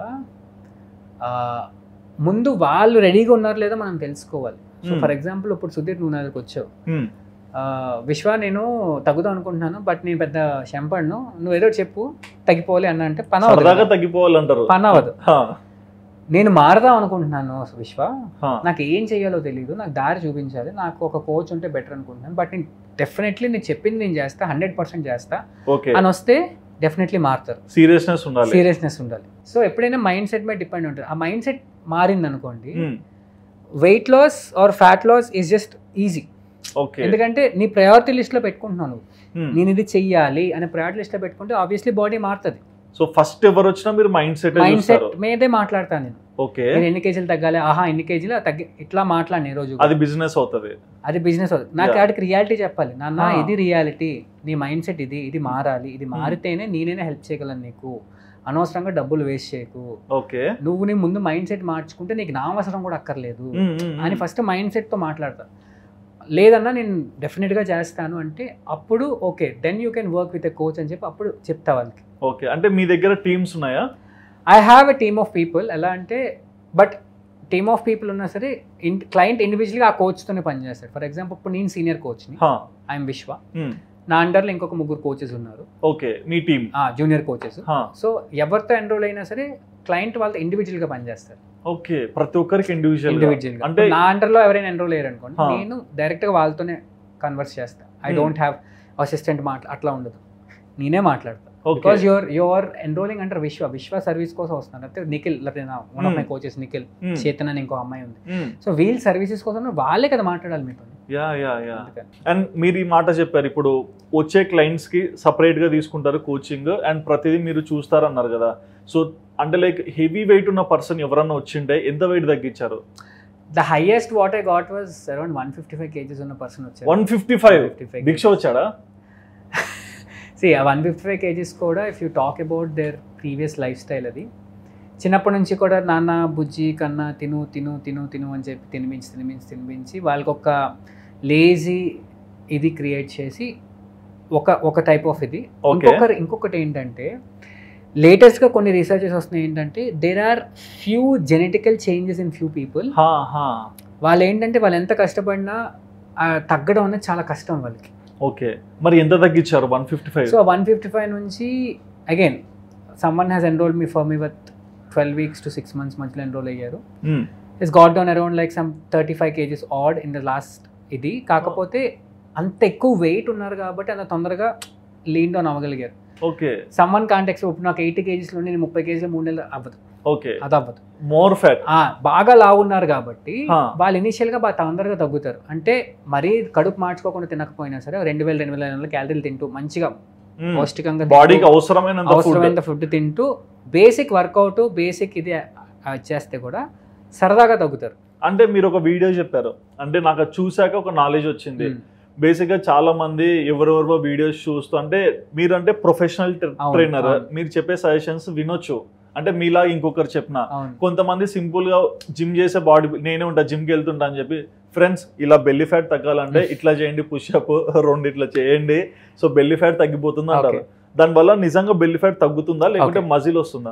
ఆ, ముందు వాళ్ళు రెడీగా ఉన్నారు లేదో మనం తెలుసుకోవాలి. So Hmm. ఫర్ ఎగ్జాంపుల్ ఇప్పుడు సుధీర్ నువ్వు నా దగ్గరికి వచ్చావు, మ్మ్. ఆ, విశ్వ నేను తగ్గుదాం అనుకుంటున్నాను బట్ నేను పెద్ద శంపడ్ను, నువ్వు ఏదో చెప్పు తగ్గిపోవాలి అన్న అంటే పని అవ్వదు సరదాగా కదా. తగ్గిపోవాలంటారు. పని అవ్వదు. హా నేను మారదాం అనుకుంటున్నాను విశ్వ, హా నాకు ఏం చేయాలో తెలియదు, నాకు దారి చూపించాలి, నాకు ఒక కోచ్ ఉంటే బెటర్ అనుకుంటున్నాను, బట్ నేను డెఫినెట్లీ నేను చెప్పింది నేను చేస్తా, హండ్రెడ్ పర్సెంట్ చేస్తా ఓకే అని వస్తే డెఫినెట్లీ మారుతారు. సీరియస్నెస్ ఉండాలి. సీరియస్నెస్ ఉండాలి. సో ఎప్పుడైనా మైండ్ సెట్ మీద డిపెండ్ ఉంటుంది. ఆ మైండ్ సెట్ మారింది అనుకోండి, మ్మ్. Weight loss or fat loss is just easy. Okay ఎందుకంటే నీ ప్రయారిటీ లిస్ట్లో పెట్టుకుంటున్నాను నువ్వు, మ్మ్. నేను ఇది చెయ్యాలి అనే ప్రయారిటీ లిస్ట్లో పెట్టుకుంటే ఆబ్వియస్లీ బాడీ మారుతుంది. సో ఫస్ట్ ఎవరు వచ్చినా మీరు మైండ్ సెట్ మైండ్ సెట్ చూస్తారు. మీదే మాట్లాడతాను నేను. ఓకే నేను ఎన్ని కేజీలు తగ్గాలి, ఆహా ఎన్ని కేజీలు తగ్గి ఇట్లా మాట్లాడిన ఈ రోజు అది బిజినెస్ అవుతుంది. అది బిజినెస్ అవుతుంది. నాకు Yeah. ఆడికి రియాలిటీ చెప్పాలి, నాన్న Ah. ఇది రియాలిటీ, నీ మైండ్ సెట్ ఇది, ఇది మారాలి, ఇది మారితేనే నేనైనా హెల్ప్ చేయగలను నీకు, అనవసరంగా డబ్బులు వేస్ట్ చేయకు, ఓకే నువ్వు నీ ముందు మైండ్ సెట్ మార్చుకుంటే నీకు నా అవసరం కూడా అక్కర్లేదు మ్మ్, మ్మ్, అని మ్మ్. ఫస్ట్ మైండ్ సెట్తో మాట్లాడతా. లేదన్నా నేను డెఫినెట్గా చేస్తాను అంటే అప్పుడు okay then you can work with a coach అని చెప్పి అప్పుడు చెప్తా వాళ్ళకి. ఓకే అంటే మీ దగ్గర టీమ్స్ ఉన్నాయా? I have a team of people. ఎలా అంటే బట్ టీమ్ ఆఫ్ పీపుల్ ఉన్నా సరే ఇన్ క్లయింట్ ఇండివిజువల్గా ఆ కోచ్తోనే పనిచేస్తాడు. ఫర్ ఎగ్జాంపుల్ ఇప్పుడు నేను సీనియర్ కోచ్ని, హా ఐఎమ్ విశ్వ, మ్మ్. నా అండర్లో ఇంకొక ముగ్గురు కోచెస్ ఉన్నారు, ఓకే మీ టీమ్. Junior coaches. హా సో ఎవరితో ఎన్రోల్ అయినా సరే క్లయింట్ వాళ్ళతో ఇండివిజువల్గా పనిచేస్తారు. ఓకే ప్రతి ఒక్కరికి ఇండివిజువల్ ఇండివిజువల్గా అంటే నా అండర్లో ఎవరైనా ఎన్రోల్ అయ్యారు అనుకోండి, Huh. నేను డైరెక్ట్గా వాళ్ళతోనే కన్వర్స్ చేస్తాను. I Hmm. Don't have assistant మాట్లా అట్లా ఉండదు, నేనే మాట్లాడతాను. Okay because your your enrolling అంటారు విశ్వ విశ్వ సర్వీస్ కోసం వస్తున్నారు. అయితే నిఖిల్ లేకపోతే one of my coaches Nikhil, మ్మ్. చేతన్ అని ఇంకో అమ్మాయి ఉంది. మ్మ్. సో వీల్ సర్వీసెస్ కోసం వాళ్ళే కదా మాట్లాడాలి మీతో. యా యా యా అండ్ మీరు ఈ మాట చెప్పారు, ఇప్పుడు వచ్చే క్లయింట్స్ కి సపరేట్ గా తీసుకుంటారు కోచింగ్ అండ్ ప్రతిదీ మీరు చూస్తారు అన్నారు కదా. సో అంటే లైక్ హెవీ వెయిట్ ఉన్న పర్సన్ ఎవరన్నా వచ్చింటే ఎంత వెయిట్ తగ్గించారు? The highest what I got was around one fifty five kgs ఉన్న పర్సన్ వచ్చారు. వన్ ఫిఫ్టీ ఫైవ్ భిక్ష వచ్చాడా? సి ఆ వన్ ఫిఫ్టీ ఫైవ్ కేజీస్ కూడా if you talk about their previous life style, అది చిన్నప్పటి నుంచి కూడా నాన్న బుజ్జి కన్నా తిను తిను తిను తిను అని చెప్పి తినిపించి తినిపించి తినిపించి వాళ్ళకి ఒక లేజీ ఇది క్రియేట్ చేసి ఒక ఒక టైప్ ఆఫ్ ఇది. ఇంకొకటి ఇంకొకటి ఏంటంటే లేటెస్ట్గా కొన్ని రీసెర్చెస్ వస్తున్నాయి ఏంటంటే there are few genetical changes in few people. వాళ్ళు ఏంటంటే వాళ్ళు ఎంత కష్టపడినా తగ్గడం అనేది చాలా కష్టం వాళ్ళకి. ఓకే మరి ఎంత తగ్గించారు? One fifty five. So one fifty five నుంచి again Suman has enrol me for me with twelve weeks to six months మధ్యలో ఎన్రోల్ అయ్యారు. It's got down around like some thirty five kgs odd in the last ఇది. కాకపోతే అంత ఎక్కువ weight ఉన్నారు కాబట్టి అంత తొందరగా లీన్ డౌన్ అవ్వగలిగారు. ఓకే సమ్మన్ కాంటాక్ట్స్ ఇప్పుడు నాకు ఎయిటీ కేజీస్లో నేను ముప్పై కేజీలు మూడు నెలలు అవ్వదు. ఓకే అది అవ్వదు. మోర్ ఫ్యాట్ బాగా లావు ఉన్నారు కాబట్టి వాళ్ళు ఇనిషియల్గా బాగా తొందరగా తగ్గుతారు. అంటే మరీ కడుపు మార్చుకోకుండా తినకపోయినా సరే రెండు వేల రెండు వేల ఐదు వందల క్యాలరీలు తింటూ మంచిగా పౌష్టికంగా బాడీకి అవసరమైన అవసరమైన ఫుడ్ తింటూ బేసిక్ వర్కౌట్ బేసిక్ ఇది చేస్తే కూడా సరదాగా తగ్గుతారు. అంటే మీరు ఒక వీడియో చెప్పారు, అంటే నాకు అది చూసాక ఒక నాలెడ్జ్ వచ్చింది. బేసిక్ గా చాలా మంది ఎవరెవరో వీడియోస్ చూస్తూ, అంటే మీరు అంటే ప్రొఫెషనల్ ట్రైనర్, మీరు చెప్పే సజెషన్స్ వినొచ్చు, అంటే మీలా ఇంకొకరు చెప్పిన. కొంతమంది సింపుల్ గా జిమ్ చేసే బాడీ నేనే ఉంటా జిమ్ కి వెళ్తుంటా అని చెప్పి, ఫ్రెండ్స్ ఇలా బెల్లీ ఫ్యాట్ తగ్గాలంటే ఇట్లా చేయండి, పుష్అప్ రెండు ఇట్లా చేయండి, సో బెల్లీ ఫ్యాట్ తగ్గిపోతుంది అంటారు. దానివల్ల నిజంగా బెల్లీ ఫ్యాట్ తగ్గుతుందా లేకుంటే మజిల్ వస్తుందా?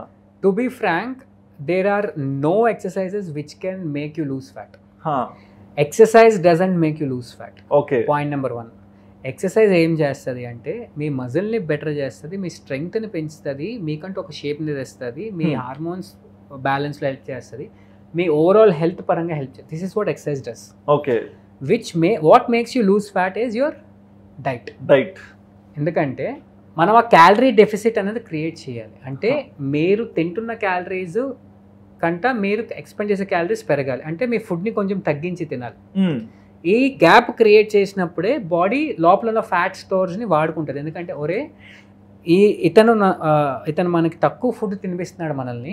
To be frank, there are no exercises which can make you lose fat. Exercise doesn't make you lose fat. Okay, point number one. Exercise ఏం చేస్తుంది అంటే మీ మజిల్ని బెటర్ చేస్తుంది, మీ స్ట్రెంగ్త్ని పెంచుతుంది, మీకంటూ ఒక షేప్ని తెస్తుంది, మీ హార్మోన్స్ బ్యాలెన్స్లో హెల్ప్ చేస్తుంది, మీ ఓవరాల్ హెల్త్ పరంగా హెల్ప్ చేస్తుంది. This is what exercise does. Okay, which may what makes you lose fat is your diet. Diet. ఎందుకంటే మనం ఆ క్యాలరీ డెఫిసిట్ అనేది క్రియేట్ చేయాలి. అంటే మీరు తింటున్న క్యాలరీస్ కంట మీరు ఎక్స్పెండ్ చేసే క్యాలరీస్ పెరగాలి. అంటే మీ ఫుడ్ని కొంచెం తగ్గించి తినాలి. ఈ గ్యాప్ క్రియేట్ చేసినప్పుడే బాడీ లోపల ఉన్న ఫ్యాట్ స్టోర్స్ని వాడుకుంటుంది. ఎందుకంటే ఒరే ఈ ఇతను ఇతను మనకి తక్కువ ఫుడ్ తినిపిస్తున్నాడు మనల్ని,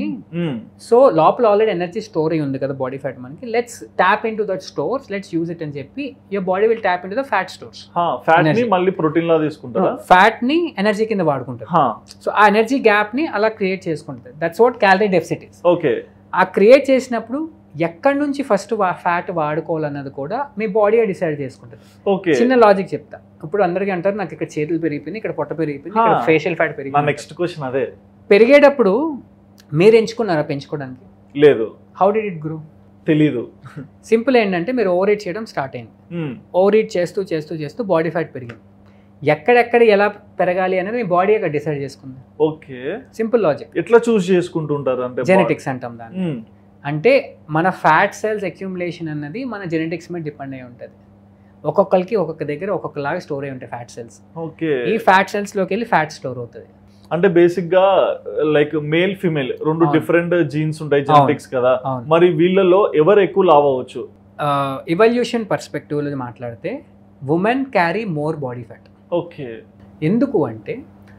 సో లోపల ఆల్రెడీ ఎనర్జీ స్టోర్ అయి ఉంది కదా బాడీ ఫ్యాట్ మనకి, let's tap in to that stores, let's use it అని చెప్పి your body will tap in to the fat stores. Fat ని మళ్ళీ ప్రోటీన్ లా తీసుకుంటారా? ఫ్యాట్ ని ఎనర్జీ కింద వాడుకుంటారు. సో ఆ ఎనర్జీ గ్యాప్ ని అలా క్రియేట్ చేసుకుంటుంది. That's what calorie deficit is. Okay, ఆ క్రియేట్ చేసినప్పుడు ఎక్కడి నుంచి ఫస్ట్ ఫ్యాట్ వాడుకోవాలన్నది కూడా మీ బాడీ డిసైడ్ చేసుకుంటుంది. ఓకే, చిన్న లాజిక్ చెప్తా. ఇప్పుడు అందరికీ అంటారు నాకు ఇక్కడ చేతులు పెరిగిపోయింది, ఇక్కడ పొట్ట పెరిగిపోయింది, ఇక్కడ ఫేషియల్ ఫ్యాట్ పెరిగింది. నెక్స్ట్ క్వశ్చన్ అదే. పెరిగేటప్పుడు మీరు ఎంచుకున్నారా పెంచుకోవడానికి? లేదు. How did it grow? తెలీదు. సింపుల్ ఏంటంటే మీరు ఓవర్ ఈట్ చేయడం స్టార్ట్ అయింది. ఓవర్ ఈట్ చేస్తూ చేస్తూ చేస్తూ బాడీ ఫ్యాట్ పెరిగింది. ఎక్కడెక్కడ ఎలా పెరగాలి అనేది మీ బాడీ అక్కడ డిసైడ్ చేసుకుంది. Okay, simple logic. ఎట్లా చూస్ చేసుకుంటుంటారు అంటే? జెనెటిక్స్ అంటాం దాన్ని. అంటే మన ఫ్యాట్ సెల్స్ అక్యూములేషన్ అన్నది మన జెనెటిక్స్ మీద డిపెండ్ అయి ఉంటుంది. ఒక్కొక్కరికి ఒక్కొక్క దగ్గర ఒక్కొక్కలాగా స్టోర్ అయి ఉంటాయి ఫ్యాట్ సెల్స్. ఓకే, ఈ ఫ్యాట్ సెల్స్ లోకి వెళ్ళి ఫ్యాట్ స్టోర్ అవుతుంది. అంటే బేసిక్ గా లైక్ మేల్ ఫిమేల్ రెండు డిఫరెంట్ జీన్స్ ఉంటాయి, జెనెటిక్స్ కదా. మరి వీళ్ళలో ఎవరు ఎక్కువ లావ్ అవ్వచ్చు? ఇవల్యూషన్ పర్స్పెక్టివ్ లో మాట్లాడితే women carry more body fat. Okay, ఎందుకు అంటే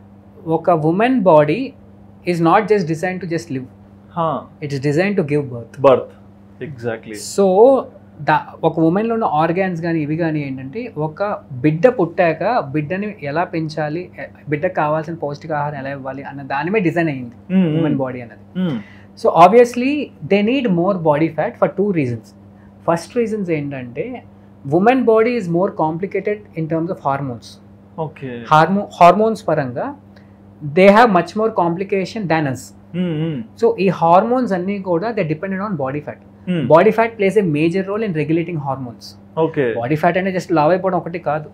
ఒక women body is not just design to just live, it's design to give birth. Birth, exactly. So దా ఒక ఉమెన్లో ఉన్న ఆర్గాన్స్ కానీ ఇవి కానీ ఏంటంటే ఒక బిడ్డ పుట్టాక బిడ్డని ఎలా పెంచాలి, బిడ్డకు కావాల్సిన పౌష్టికాహారం ఎలా ఇవ్వాలి అన్న దాని మీద డిజైన్ అయ్యింది ఉమెన్ బాడీ అనేది. So obviously they need more body fat for two reasons. First reasons ఏంటంటే women body is more complicated in terms of hormones. Okay, హార్మో హార్మోన్స్ పరంగా they have much more complication than us. So ఈ hormones అన్ని కూడా they depended on body fat. Body fat plays a major role in regulating hormones. Okay, body fat అంటే just లావ్ అయిపోవడం ఒకటి కాదు.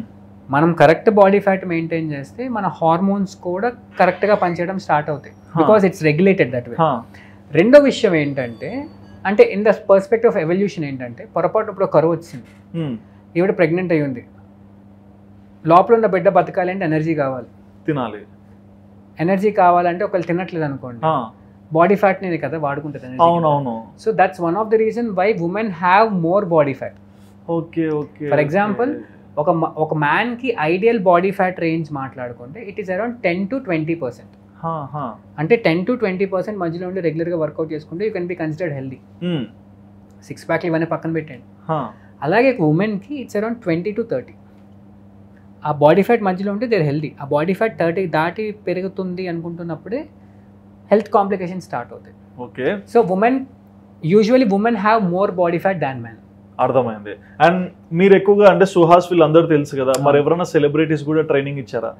మనం కరెక్ట్ బాడీ ఫ్యాట్ మెయింటైన్ చేస్తే మన హార్మోన్స్ కూడా కరెక్ట్ గా పనిచేయడం స్టార్ట్ అవుతాయి, because it's regulated that way. రెండో విషయం ఏంటంటే అంటే in the perspective of evolution ఏంటంటే పొరపాటు ఇప్పుడు కరువు వచ్చింది, ఈవిడ ప్రెగ్నెంట్ అయ్యి ఉంది, లోపల ఉన్న బిడ్డ బతకాలి అంటే ఎనర్జీ కావాలి, తినాలి. ఎనర్జీ కావాలంటే ఒకళ్ళు తినట్లేదు అనుకోండి, బాడీ ఫ్యాట్ అనేది కదా వాడుకుంటుంది. అవునవును. So that's one of the reason why women have more body fat. Okay okay. For example ఒక ఒక మ్యాన్ కి ఐడియల్ బాడీ ఫ్యాట్ రేంజ్ మాట్లాడుకుంటే it is around ten to twenty percent. అంటే టెన్ టు ట్వంటీ పర్సెంట్ మధ్యలో ఉండి regular గా workout చేసుకుంటే you can be considered healthy. Six pack ఇవన్నీ పక్కన పెట్టండి. అలాగే ఉమెన్ కి it's around twenty to thirty. ఆ బాడీ ఫ్యాట్ మధ్యలో ఉంటే దేర్ హెల్దీ. ఆ బాడీ ఫ్యాట్ థర్టీ దాటి పెరుగుతుంది అనుకుంటున్నప్పుడే హెల్త్ కాంప్లికేషన్ స్టార్ట్ అవుతాయి. Okay. So women usually women have more body fat than man. అర్థమైంది. అండ్ మీరు ఎక్కువగా అంటే సుహాస్ వీళ్ళందరూ తెలుసు కదా, మరి ఎవరైనా సెలబ్రిటీస్ కూడా ట్రైనింగ్ ఇచ్చారా?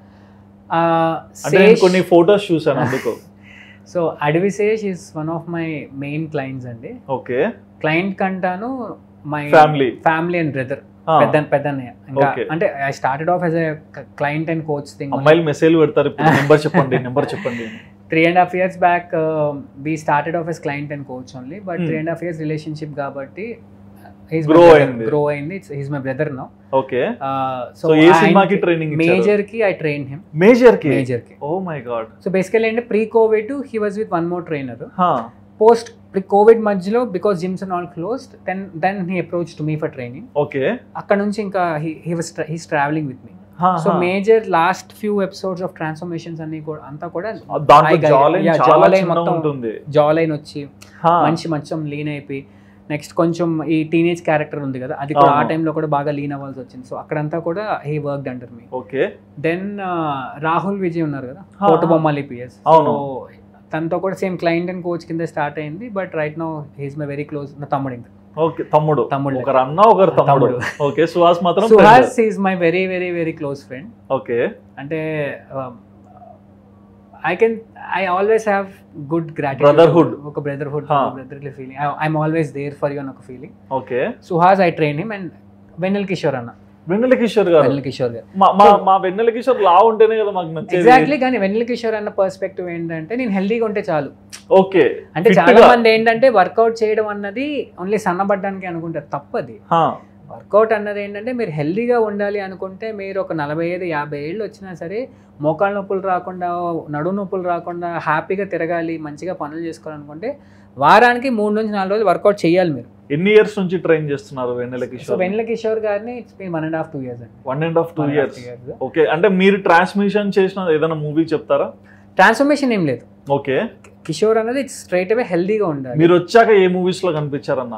అంటే కొన్ని ఫోటోస్ చూసాను అందుకు. So Adivi Sesh is one of my main clients అండి. Okay. Client కంటాను my family family and brother, పెద్ద పెద్దన్నయ్య. ఇంకా అంటే I started off as a client and coach thing. అమ్మాయిలు మెసేజ్ పెడతారు, నెంబర్ చెప్పండి నెంబర్ చెప్పండి. Three and half years back we started off yes client and coach only, but three and half years relationship కాబట్టి grow అయింది grow అయింది he's my brother now. Okay. So ఏ సినిమాకి training ఇచ్చారు? మేజర్ కి ఐ ట్రైన్ హిమ్. మేజర్ కి? మేజర్ కి. Oh my god. So basically అంటే pre covid he was with one more trainer. Post pre covid మధ్యలో because gyms are all closed, then then he approach to me for training. Okay. అక్కడ నుంచి ఇంకా he was he's travelling with me. So Major last few episodes of transformations అన్ని కూడా అంతా కూడా jaw line వచ్చి మంచి మంచం లీన్ అయిపోయి, నెక్స్ట్ కొంచెం ఈ టీనేజ్ క్యారెక్టర్ ఉంది కదా అది కూడా ఆ టైంలో కూడా బాగా లీన్ అవ్వాల్సి వచ్చింది. సో అక్కడంతా కూడా he worked under me. Okay. Then Rahul Vijay ఉన్నారు కదా, కోటబొమ్మాలి పిఎస్, సో తనతో కూడా సేమ్ క్లయింట్ అండ్ కోచ్ కింద స్టార్ట్ అయింది. But right now he is my very close నా తమ్ముడు. ఇంకా ఓకే. తమ్ముడు తమ్ముడు ఒకరు అన్న ఒకరు తమ్ముడు. ఓకే. సుహాస్ మాత్రం Suhas is my very very very close friend. Okay. అంటే I can I always have good gratitude, brotherhood, ఒక brotherhood, brotherly feeling. I'm always there for you అని ఒక feeling. Okay. Suhas I train him. And Vennela Kishore అన్న, వెన్నెల కిషోర్ గారు, వెన్నెల కిషోర్ గారు మా వెన్నెల కిషోర్ లా ఉంటేనే కదా మాకు నచ్చేది. ఎగ్జాక్ట్లీ. కానీ వెన్నెల కిషోర్ అన్న పర్స్పెక్టివ్ ఏంటంటే నేను హెల్దీగా ఉంటే చాలు. ఓకే. అంటే చాలా మంది ఏంటంటే వర్కౌట్ చేయడం అన్నది ఓన్లీ సన్నబడ్డానికి అనుకుంటారు, తప్పది. వర్కౌట్ అన్నది ఏంటంటే మీరు హెల్దీగా ఉండాలి అనుకుంటే మీరు ఒక నలభై ఐదు యాభై ఏళ్ళు వచ్చినా సరే మోకాళ్ళ నొప్పులు రాకుండా, నడుము నొప్పులు రాకుండా హ్యాపీగా తిరగాలి, మంచిగా పనులు చేసుకోవాలనుకుంటే వారానికి మూడు నుంచి నాలుగు రోజులు వర్కౌట్ చేయాలి మీరు. ఎన్ని ఇయర్స్ నుంచి ట్రైన్ చేస్తున్నారు వెన్నెల కిషోర్? సో వెన్నెల కిషోర్ గారిని one and half two years అండి. One and half two years okay. అంటే మీరు ట్రాన్స్మిషన్ చేసిన ఏదైనా మూవీ చెప్తారా? ట్రాన్స్ఫర్మేషన్ ఏం లేదు. ఓకే. కిషోర్ అనేది స్ట్రైట్ అవే హెల్దీగా ఉండాలి. మీరు వచ్చాక ఏ మూవీస్ లో కనిపించారన్న?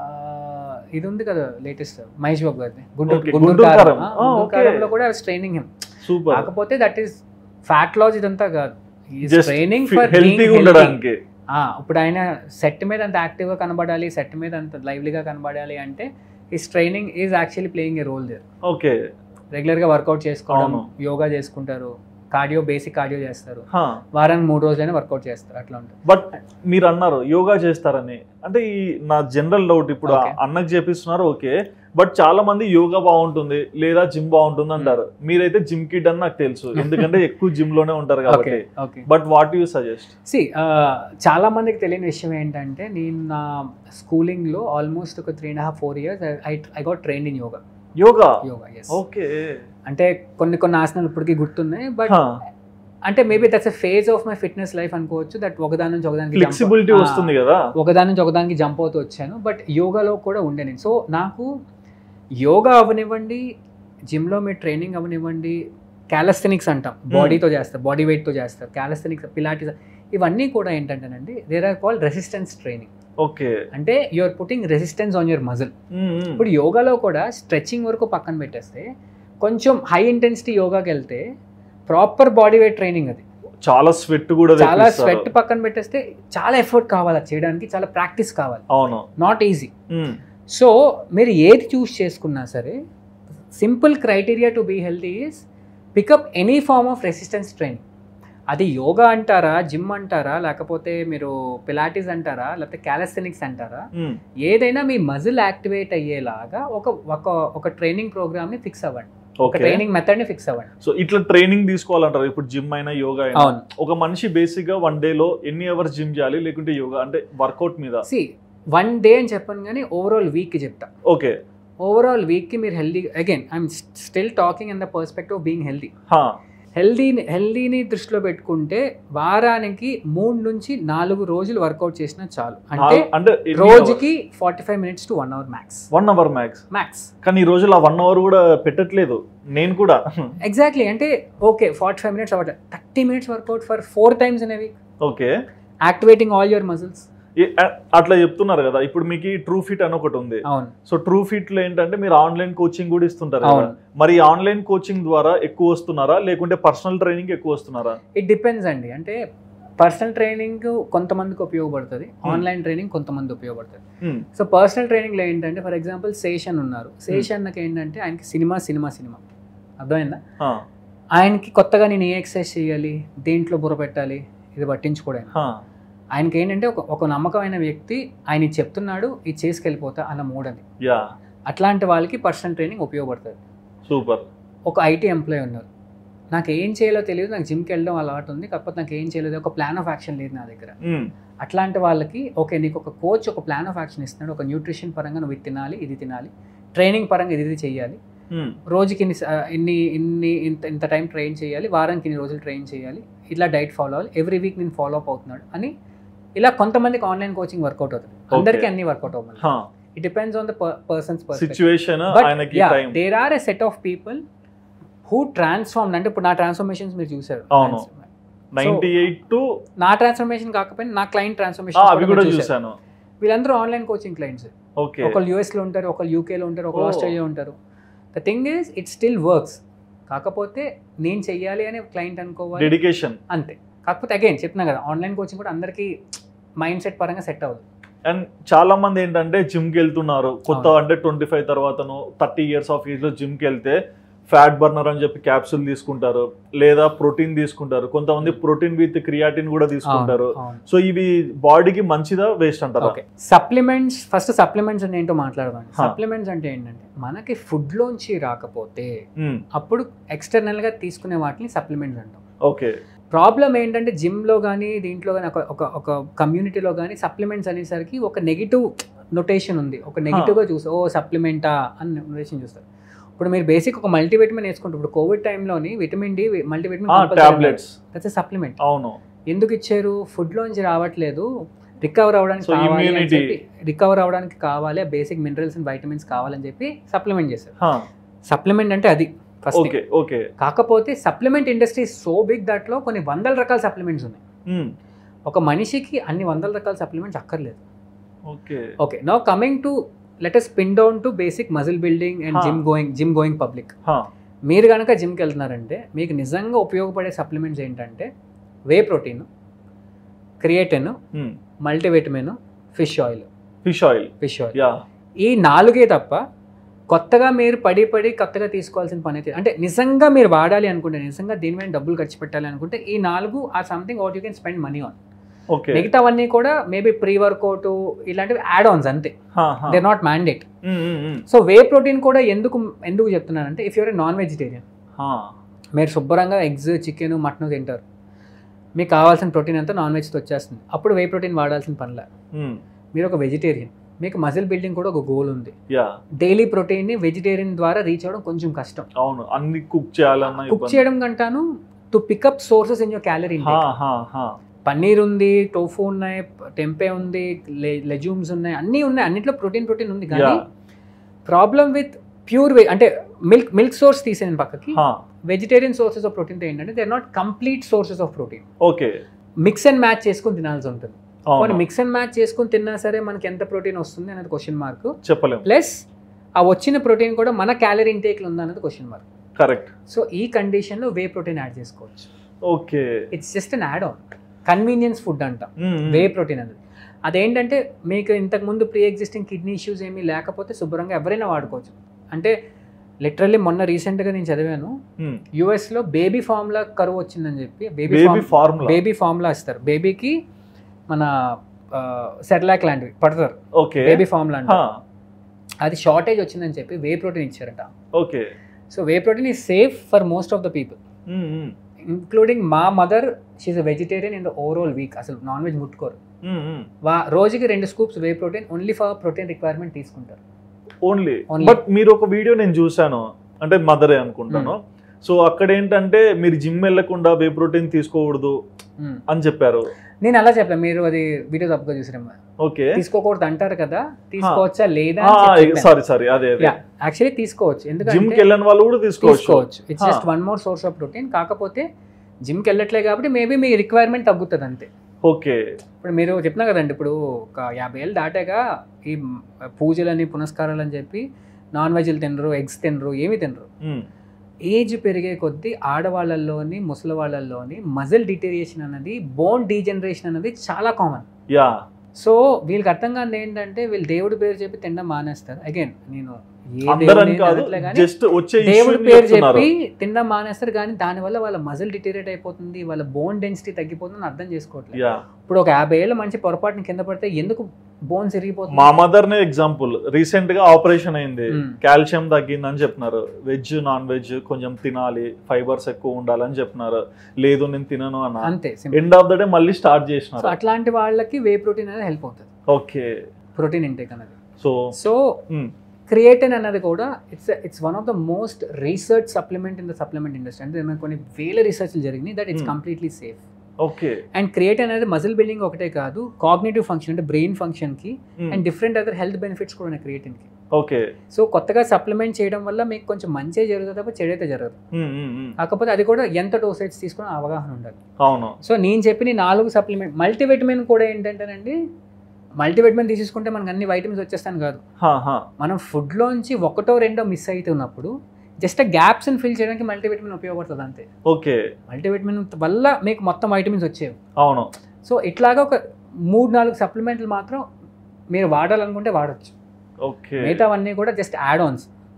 ఇది ఉంది కదా లేటెస్ట్ మహేష్ బాబు గారిది గుంటూరు కారం లో కూడా ట్రైనింగ్ హిమ్. సూపర్. కాకపోతే దట్ ఈస్ ఫ్యాట్ లాస్ ఇదంతా కాదు, ట్రైనింగ్ ఫర్ హెల్తీగా ఉండడానికి. ఇప్పుడు ఆయన సెట్ మీద అంత యాక్టివ్గా కనబడాలి, సెట్ మీద అంత లైవ్లీగా కనబడాలి అంటే his training is actually playing a role there. Okay. రెగ్యులర్గా వర్కౌట్ చేసుకోవడం, యోగా చేసుకుంటారు, కార్డియో, బేసిక్ కార్డియో చేస్తారు, వారానికి మూడు రోజులైనా వర్కౌట్ చేస్తారు, అట్లా ఉంటుంది. బట్ మీరు అన్నారు యోగా చేస్తారని, అంటే ఈ నా జనరల్ డౌట్, ఇప్పుడు అన్నకు చేపిస్తున్నారు ఓకే, బట్ చాలా మంది యోగా బాగుంటుంది లేదా జిమ్ బాగుంటుంది అంటారు. మీరైతే జిమ్ కిడ్ అని నాకు తెలుసు, ఎందుకంటే ఎక్కువ జిమ్ లోనే ఉంటారు కాబట్టి. But what you suggest? See చాలా మందికి తెలియని విషయం ఏంటంటే నేను నా స్కూలింగ్ లో ఆల్మోస్ట్ ఒక three and half four years I I got trained in yoga. Yoga yoga yes. Okay. అంటే కొన్ని కొన్ని ఆసనాలు ఇప్పటికీ గుర్తున్నాయి, బట్ అంటే maybe that's a phase of my fitness life అనుకోవచ్చు. దట్ ఒకదాని నుంచి ఒకదానికి ఫ్లెక్సిబిలిటీ వస్తుంది కదా, ఒకదాని నుంచి ఒకదానికి జంప్ అవుతూ వచ్చాను. బట్ యోగాలో కూడా ఉండే నేను. సో నాకు యోగా అవనివ్వండి, జిమ్లో మీరు ట్రైనింగ్ అవనివ్వండి, క్యాలస్థెనిక్స్ అంటాం, బాడీతో చేస్తారు, బాడీ వెయిట్తో చేస్తారు, క్యాలస్థెనిక్స్, పిలాటిస్, ఇవన్నీ కూడా ఏంటంటేనండి there are called resistance training. Okay. అంటే you are putting resistance on your muscle. ఇప్పుడు యోగాలో కూడా స్ట్రెచ్చింగ్ వరకు పక్కన పెట్టేస్తే కొంచెం హై ఇంటెన్సిటీ యోగాకి వెళ్తే ప్రాపర్ బాడీ వెయిట్ ట్రైనింగ్, అది చాలా స్వెట్ కూడా, చాలా స్వెట్ పక్కన పెట్టేస్తే చాలా ఎఫర్ట్ కావాలి చేయడానికి, చాలా ప్రాక్టీస్ కావాలి. అవును, నాట్ ఈజీ. సో మీరు ఏది చూస్ చేసుకున్నా సరే simple criteria to be healthy is pick up any form of resistance training. అది యోగా అంటారా, జిమ్ అంటారా, లేకపోతే మీరు పిలాటిస్ అంటారా, లేకపోతే క్యాలస్థెనిక్స్ అంటారా, ఏదైనా మీ మజిల్ యాక్టివేట్ అయ్యేలాగా ఒక ఒక ఒక ట్రైనింగ్ ప్రోగ్రామ్ ని ఫిక్స్ అవ్వండి, ఒక ట్రైనింగ్ మెథడ్ ని ఫిక్స్ అవ్వండి. సో ఇట్లా ట్రైనింగ్ తీసుకోవాలంటారు. ఇప్పుడు జిమ్ అయినా యోగా అయినా ఒక మనిషి బేసిక్ గా వన్ డే లో ఎన్ని అవర్స్ జిమ్ చేయాలి, లేకుంటే యోగా అంటే వర్కౌట్ మీద? సి వన్ డే అని చెప్పాను కానీ ఓవరాల్ వీక్ కి చెప్తా. ఓకే. ఓవరాల్ వీక్ కి మీరు healthy, again I'm still talking in the perspective of being healthy. Healthy హెల్దీని దృష్టిలో పెట్టుకుంటే వారానికి మూడు నుంచి నాలుగు రోజులు వర్కౌట్ చేసినా చాలు. అంటే అంటే రోజుకి forty five minutes to one hour max. One hour max max కానీ ఈ రోజులు ఆ వన్ అవర్ కూడా పెట్టట్లేదు నేను కూడా. ఎగ్జాక్ట్లీ. అంటే ఓకే ఫార్టీ ఫైవ్ మినిట్స్ అవ్వట్లేదు, thirty minutes workout for four times in a week. Okay. Activating all your muscles. అట్లా చెప్తున్నారు కదా. ఇప్పుడు మీకు ట్రూ ఫిట్ అని ఒకటి ఉంది. సో ట్రూ ఫిట్ లో ఏంటంటే మీరు ఆన్లైన్ కోచింగ్ కూడా ఇస్తుంటారు. మరి ఆన్లైన్ కోచింగ్ ద్వారా ఎక్కువ వస్తున్నారా, లేకుంటే పర్సనల్ ట్రైనింగ్ ఎక్కువ వస్తున్నారా? ఇట్ డిపెండ్స్ అండి. అంటే పర్సనల్ ట్రైనింగ్ కొంతమందికి ఉపయోగపడుతుంది, ఆన్లైన్ ట్రైనింగ్ కొంతమంది ఉపయోగపడుతుంది. సో పర్సనల్ ట్రైనింగ్ లో ఏంటంటే ఫర్ ఎగ్జాంపుల్ శేషన్ ఉన్నారు. శేషన్కి ఏంటంటే ఆయనకి సినిమా సినిమా సినిమా అర్థమైందా? ఆయనకి కొత్తగా నేను ఏ ఎక్సర్సైజ్ చేయాలి, దేంట్లో బుర్ర పెట్టాలి, ఇది పట్టించుకోవడం. ఆయనకి ఏంటంటే ఒక ఒక నమ్మకమైన వ్యక్తి ఆయన చెప్తున్నాడు, ఇది చేసుకెళ్ళిపోతా అన్న మూడని. అట్లాంటి వాళ్ళకి పర్సనల్ ట్రైనింగ్ ఉపయోగపడుతుంది. సూపర్. ఒక ఐటీ ఎంప్లాయీ ఉన్నారు, నాకు ఏం చేయాలో తెలియదు, నాకు జిమ్కి వెళ్ళడం అలవాటు ఉంది, కాకపోతే నాకు ఏం చేయలేదు, ఒక ప్లాన్ ఆఫ్ యాక్షన్ లేదు నా దగ్గర. అట్లాంటి వాళ్ళకి ఓకే నీకు ఒక కోచ్ ఒక ప్లాన్ ఆఫ్ యాక్షన్ ఇస్తున్నాడు, ఒక న్యూట్రిషన్ పరంగా నువ్వు ఇది తినాలి, ఇది తినాలి, ట్రైనింగ్ పరంగా ఇది ఇది చేయాలి, రోజుకి ఇన్ని ఇన్ని ఇన్ని ఇంత ఇంత టైం ట్రైన్ చేయాలి, వారానికి ఇన్ని రోజులు ట్రైన్ చేయాలి, ఇట్లా డైట్ ఫాలో అవ్వాలి, ఎవ్రీ వీక్ నేను ఫాలో అప్ అవుతున్నాడు అని. ఇలా కొంతమందికి ఆన్లైన్ కోచింగ్ వర్కౌట్ అవుతుంది, అందరికీ అన్ని వర్కౌట్ అవ్వాలి. It depends on the person's situation. There are a set of people who transform. అంటే ఇప్పుడు నా ట్రాన్స్ఫర్మేషన్స్ మీరు చూసారు, నా ట్రాన్స్ఫర్మేషన్ కాకపోయినా నా క్లయింట్ ట్రాన్స్ఫర్మేషన్, వీళ్ళందరూ ఆన్లైన్ కోచింగ్ క్లయింట్స్. ఒకళ్ళు యూఎస్ లో ఉంటారు, ఒకళ్ళు యూకే లో ఉంటారు, ఒకళ్ళు ఆస్ట్రేలియా ఉంటారు. The thing is it still works. కాకపోతే నేను చెయ్యాలి అని క్లయింట్ అనుకోవాలి, డెడికేషన్ అంతే. కాకపోతే అగైన్ చెప్తున్నా కదా, ఆన్లైన్ కోచింగ్ కూడా అందరికీ మైండ్ సెట్ పరంగా సెట్ అవ్వదు. అండ్ చాలా మంది ఏంటంటే జిమ్కి వెళ్తున్నారు కొత్త, అంటే ట్వంటీ ఫైవ్ తర్వాతను థర్టీ ఇయర్స్ ఆఫ్ ఏజ్ లో జిమ్కి వెళ్తే ఫ్యాట్ బర్నర్ అని చెప్పి క్యాప్సూల్ తీసుకుంటారు, లేదా ప్రోటీన్ తీసుకుంటారు, కొంతమంది ప్రోటీన్ విత్ క్రియాటిన్ కూడా తీసుకుంటారు. సో ఇవి బాడీకి మంచిదా వేస్ట్ అంటారా? సప్లిమెంట్స్, ఫస్ట్ సప్లిమెంట్స్ అంటే ఏంటో మాట్లాడదాం. సప్లిమెంట్స్ అంటే ఏంటంటే మనకి ఫుడ్ లోంచి రాకపోతే అప్పుడు ఎక్స్టర్నల్ గా తీసుకునే వాటిని సప్లిమెంట్స్ అంటాం. ఓకే. ప్రాబ్లం ఏంటంటే జిమ్లో కానీ దీంట్లో కానీ ఒక ఒక ఒక కమ్యూనిటీలో కానీ సప్లిమెంట్స్ అనేసరికి ఒక నెగిటివ్ నొటేషన్ ఉంది, ఒక నెగిటివ్గా చూస్తారు. ఓ సప్లిమెంటా అని నొటేషన్ చూస్తారు. ఇప్పుడు మీరు బేసిక్ ఒక మల్టీవిటమిన్ వేసుకుంటారు. ఇప్పుడు కోవిడ్ టైంలోని vitamin D multivitamin tablets that's supplement. అవును. ఎందుకు ఇచ్చారు? ఫుడ్లోంచి రావట్లేదు, రికవర్ అవ్వడానికి కావాలి అని చెప్పి, రికవర్ అవ్వడానికి కావాలి బేసిక్ మినరల్స్ అండ్ వైటమిన్స్ కావాలని చెప్పి సప్లిమెంట్ చేశారు. సప్లిమెంట్ అంటే అది ఫస్ట్. Okay okay. కాకపోతే సప్లిమెంట్ ఇండస్ట్రీ సో బిగ్, దాంట్లో కొన్ని వందల రకాల సప్లిమెంట్స్ ఉన్నాయి. ఒక మనిషికి అన్ని వందల రకాల సప్లిమెంట్స్ అక్కర్లేదు. Okay okay. Now coming to let us pin down to basic muscle building and gym going gym going public. మీరు కనుక జిమ్కి వెళ్తున్నారంటే మీకు నిజంగా ఉపయోగపడే సప్లిమెంట్స్ ఏంటంటే whey protein, creatine, multivitamin, fish oil. Fish oil fish oil ఈ నాలుగే తప్ప కొత్తగా మీరు పడి పడి కొత్తగా తీసుకోవాల్సిన పని అయితే, అంటే నిజంగా మీరు వాడాలి అనుకుంటే, నిజంగా దీని మీద డబ్బులు ఖర్చు పెట్టాలి అనుకుంటే ఈ నాలుగు are something what you can spend money on. Okay. మిగతావన్నీ కూడా మేబీ ప్రీ వర్కౌట్ ఇలాంటివి యాడ్ ఆన్స్ అంతే, they not mandate. So whey protein కూడా ఎందుకు ఎందుకు చెప్తున్నానంటే, if your a non vegetarian, మీరు శుభ్రంగా ఎగ్స్, చికెన్, మటన్ తింటారు, మీకు కావాల్సిన ప్రోటీన్ అంతా నాన్ వెజ్తో వచ్చేస్తుంది, అప్పుడు వే ప్రోటీన్ వాడాల్సిన పనిలే. మీరు ఒక వెజిటేరియన్, మీకు మజిల్ బిల్డింగ్ కూడా ఒక గోల్ ఉంది. డైలీ ప్రోటీన్ ని వెజిటేరియన్ ద్వారా రీచ్ అవ్వడం కొంచెం కష్టం. అవును, అన్ని కుక్ చేయాలన్నా కుక్ చేయడం కంటాను to pick up sources in your calorie intake. Paneer ఉంది, టోఫు ఉన్నాయి, టెంపే ఉంది, లెజ్యూమ్స్ ఉన్నాయి, అన్నీ ఉన్నాయి, అన్నిట్లో ప్రోటీన్ ప్రోటీన్ ఉంది. కానీ ప్రాబ్లం విత్ ప్యూర్ వే అంటే మిల్క్ మిల్క్ సోర్స్ తీసేయండి పక్కకి, వెజిటేరియన్ సోర్సెస్ ఆఫ్ ప్రోటీన్ ఏంటంటే they are not complete sources of protein. Okay. Mix and match చేసుకుని తినాల్సి ఉంటుంది. మిక్స్ అండ్ మ్యాచ్ చేసుకుని తిన్నా సరే మనకి ఎంత ప్రోటీన్ వస్తుంది అనేది క్వశ్చన్ మార్క్. చెప్పలేము. ప్లస్ ఆ వచ్చిన ప్రోటీన్ కూడా మన క్యాలరీ ఇంటేక్ లో ఉందా అనేది క్వశ్చన్ మార్క్. కరెక్ట్. సో ఈ కండిషన్ లో వే ప్రోటీన్ యాడ్ చేసుకోవచ్చు. Okay. It's just an add on, convenience food అంట వే ప్రోటీన్ అనేది. అదేంటంటే మీకు ఇంతకు ముందు ప్రీ ఎగ్జిస్టింగ్ కిడ్నీ ఇష్యూస్ ఏమీ లేకపోతే శుభ్రంగా ఎవరైనా వాడుకోవచ్చు. అంటే లిటరల్లీ మొన్న రీసెంట్ గా నేను చదివాను, యుఎస్ లో బేబీ ఫార్ములా కరువు వచ్చిందని చెప్పి బేబీ ఫార్ములా బేబీ ఫార్ములా ఇస్తారు బేబీకి, మన సెర్లాక్ లాంటివి పడతారు. ఓకే. బేబీ ఫార్ములా అంటే అది షార్టేజ్ వచ్చిందని చెప్పి వే ప్రోటీన్ ఇచ్చారట. Okay. So whey protein is safe for most of the people, including మా mother. She's a vegetarian in the overall week, అసలు నాన్ వెజ్ ముట్టుకోరు. వా రోజుకి రెండు scoops whey protein only for protein requirement తీసుకుంటారు. Only. But మీరు ఒక video నేను చూసాను, అంటే మదరే అనుకుంటాను. సో అక్కడ ఏంటంటే మీరు జిమ్ వెళ్ళకుండా వే ప్రోటీన్ తీసుకోకూడదు అని చెప్పారు. నేను అలా చెప్పలే, మీరు అది వీడియో తప్పుగా చూసారేమో. ఓకే. తీసుకోకూడదు అంటారు కదా, తీసుకోవచ్చా లేదా? సారీ సారీ అదే యాక్చువల్లీ తీసుకోవచ్చు, ఎందుకంటే జిమ్ కి వెళ్ళని వాళ్ళు కూడా తీసుకోవచ్చు. It's just one more source of protein. కాకపోతే జిమ్ కి వెళ్ళట్లే కాబట్టి మేబీ మీ రిక్వైర్మెంట్ తగ్గుతుంది అంతే. ఓకే. ఇప్పుడు మీరు చెప్పినా కదండి, ఇప్పుడు ఒక యాభై ఏళ్ళు దాటాక ఈ పూజలని పునస్కారాలు అని చెప్పి నాన్ వెజ్లు తినరు, ఎగ్స్ తినరు, ఏమి తినరు. ఏజ్ పెరిగే కొద్దీ ఆడవాళ్ళల్లోని ముసలి వాళ్ళల్లోని మజిల్ డిటేరియేషన్ అన్నది, బోన్ డీజనరేషన్ అనేది చాలా కామన్. యా. సో వీళ్ళకి అర్థం కాదు ఏంటంటే వీళ్ళు దేవుడి పేరు చెప్పి తినడం మానేస్తారు. అగైన్ నేను దేవుడి పేరు చెప్పి తినడం మానేస్తారు, కానీ దానివల్ల వాళ్ళ మజిల్ డిటేరియేట్ అయిపోతుంది, వాళ్ళ బోన్ డెన్సిటీ తగ్గిపోతుంది అర్థం చేసుకోవట్లేదు. ఇప్పుడు ఒక యాభై ఏళ్ళ మంచి పొరపాటుని కింద పడితే ఎందుకు బోన్స్ ఇరిగిపోతుంది? మా మదర్ నే ఎగ్జాంపుల్, రీసెంట్ గా ఆపరేషన్ అయింది, కాల్షియం తగ్గిందని చెప్తున్నారు. వెజ్ నాన్ వెజ్ కొంచెం తినాలి, ఫైబర్స్ ఎక్కువ ఉండాలని చెప్తున్నారు. లేదు నేను తినను అన్న, అంతే. ఎండ్ ఆఫ్ ద డే మళ్ళీ స్టార్ట్ చేసినారు. అట్లాంటి వాళ్ళకి వే ప్రోటీన్ అనేది హెల్ప్ అవుతుంది. ఓకే. ప్రోటీన్ ఇంటేక్ అనేది. సో సో క్రియేటిన్ అన్నది కూడా it's it's one of the most research supplement in the supplement industry. అంటే కొన్ని వేల రీసెర్చ్లు జరిగినాయి that it's completely safe. Okay. And creatine అనేది మజిల్ బిల్డింగ్ ఒకటే కాదు, కాగ్నిటివ్ ఫంక్షన్ అంటే బ్రెయిన్ ఫంక్షన్ కి and different other health benefits కూడా ఉన్నాయి క్రియేటిన్ కి. ఓకే. సో కొత్తగా సప్లిమెంట్ చేయడం వల్ల మీకు కొంచెం మంచి జరుగుతుంది తప్ప చెడైతే జరగదు. కాకపోతే అది కూడా ఎంత డోసేజ్ తీసుకుని అవగాహన ఉండాలి. అవును. సో నేను చెప్పిన నాలుగు సప్లిమెంట్, మల్టీవిటమిన్ కూడా ఏంటంటేనండి, మల్టీవిటమిన్ తీసుకుంటే మనకు అన్ని వైటమిన్స్ వచ్చేస్తాను కాదు. మనం ఫుడ్లోంచి ఒకటో రెండో మిస్ అవుతున్నప్పుడు జస్ట్ గ్యాప్స్ ని ఫిల్ చేయడానికి మల్టీవిటమిన్ ఉపయోగపడుతుంది అంతే. ఓకే. మల్టీవిటమిన్ వల్ల మీకు మొత్తం వైటమిన్స్ వచ్చేవి. అవును. సో ఇట్లాగా ఒక మూడు నాలుగు సప్లిమెంట్లు మాత్రం మీరు వాడాలనుకుంటే వాడచ్చు. ఓకే. మిగతావన్నీ కూడా జస్ట్ యాడ్ ఆన్స్.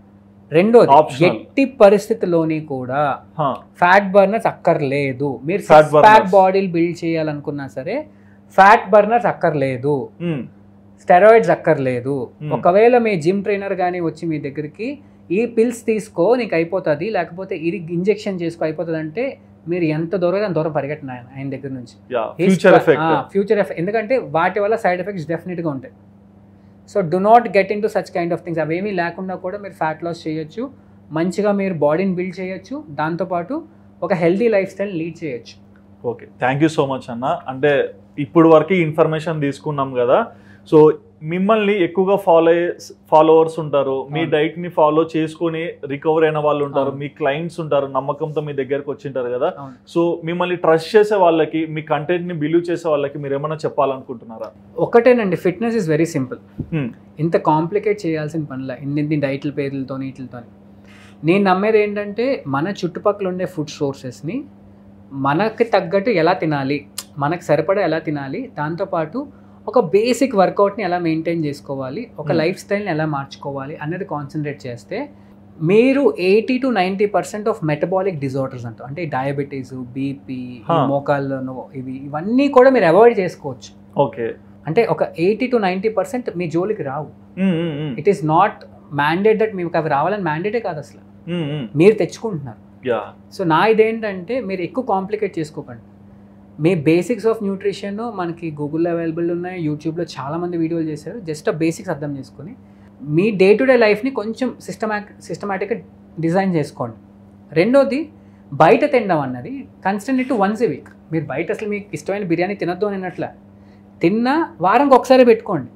రెండోది Optional. ఎట్టి పరిస్థితిలోని కూడా Huh. ఫ్యాట్ బర్నర్స్ అక్కర్లేదు. మీరు Fat సిక్స్ ప్యాక్ burners. బాడీలు బిల్డ్ చేయాలనుకున్నా సరే ఫ్యాట్ బర్నర్స్ అక్కర్లేదు, Hmm. స్టెరాయిడ్స్ అక్కర్లేదు. Hmm. ఒకవేళ మీ జిమ్ ట్రైనర్ కానీ వచ్చి మీ దగ్గరికి ఈ పిల్స్ తీసుకో నీకు అయిపోతుంది, లేకపోతే ఇది ఇంజెక్షన్ చేసుకో అయిపోతుంది అంటే మీరు ఎంత దూరం అంత దూరం పరిగెట్టిన ఆయన ఆయన దగ్గర నుంచి. Yeah. Future effect. Future effect, ఎందుకంటే వాటి వల్ల సైడ్ ఎఫెక్ట్స్ డెఫినెట్గా ఉంటాయి. So do not get into such kind of things. అవేమీ లేకుండా కూడా మీరు ఫ్యాట్ లాస్ చేయొచ్చు, మంచిగా మీరు బాడీని బిల్డ్ చేయొచ్చు, దాంతోపాటు ఒక హెల్దీ లైఫ్ స్టైల్ లీడ్ చేయొచ్చు. Okay, thank you so much అన్న. అంటే ఇప్పుడు వరకు ఇన్ఫర్మేషన్ తీసుకున్నాం కదా, సో మిమ్మల్ని ఎక్కువగా ఫాలో అయ్యే ఫాలోవర్స్ ఉంటారు, మీ డైట్ ని ఫాలో చేసుకొని రికవర్ అయిన వాళ్ళు ఉంటారు, మీ క్లయింట్స్ ఉంటారు, నమ్మకంతో మీ దగ్గరకు వచ్చింటారు కదా. సో మిమ్మల్ని ట్రస్ట్ చేసే వాళ్ళకి, మీ కంటెంట్ ని బిలీవ్ చేసే వాళ్ళకి మీరు ఏమైనా చెప్పాలనుకుంటున్నారా? ఒకటేనండి, ఫిట్నెస్ ఇస్ వెరీ సింపుల్. ఇంత కాంప్లికేట్ చేయాల్సిన పనిలా ఇన్ని డైట్ల పేర్లతో వీటితో. నేను నమ్మేది ఏంటంటే మన చుట్టుపక్కల ఉండే ఫుడ్ సోర్సెస్ని మనకి తగ్గట్టు ఎలా తినాలి, మనకు సరిపడా ఎలా తినాలి, దాంతోపాటు ఒక బేసిక్ వర్కౌట్ని ఎలా మెయింటైన్ చేసుకోవాలి, ఒక లైఫ్ స్టైల్ని ఎలా మార్చుకోవాలి అనేది కాన్సన్ట్రేట్ చేస్తే మీరు eighty to ninety percent of metabolic disorders అంటారు, అంటే డయాబెటీస్, బీపీ, మోకాళ్ళను, ఇవి ఇవన్నీ కూడా మీరు అవాయిడ్ చేసుకోవచ్చు. ఓకే, అంటే ఒక ఎయిటీ టు నైంటీ పర్సెంట్ మీ జోలికి రావు. It is not mandate that మీకు అవి రావాలని మ్యాండేటే కాదు, అసలు మీరు తెచ్చుకుంటున్నారు. సో నా ఇదేంటంటే మీరు ఎక్కువ కాంప్లికేట్ చేసుకోకండి. మీ బేసిక్స్ ఆఫ్ న్యూట్రిషన్ మనకి గూగుల్లో అవైలబుల్ ఉన్నాయి, యూట్యూబ్లో చాలామంది వీడియోలు చేశారు. జస్ట్ ఆ బేసిక్స్ అర్థం చేసుకొని మీ డే టు డే లైఫ్ని కొంచెం సిస్టమాటిక్ సిస్టమాటిక్గా డిజైన్ చేసుకోండి. రెండోది, బయట తినడం అన్నది constant to once a week. మీరు బయట అసలు మీకు ఇష్టమైన బిర్యానీ తినద్దు అని అన్నట్లే, తిన్నా వారంకి ఒకసారి పెట్టుకోండి.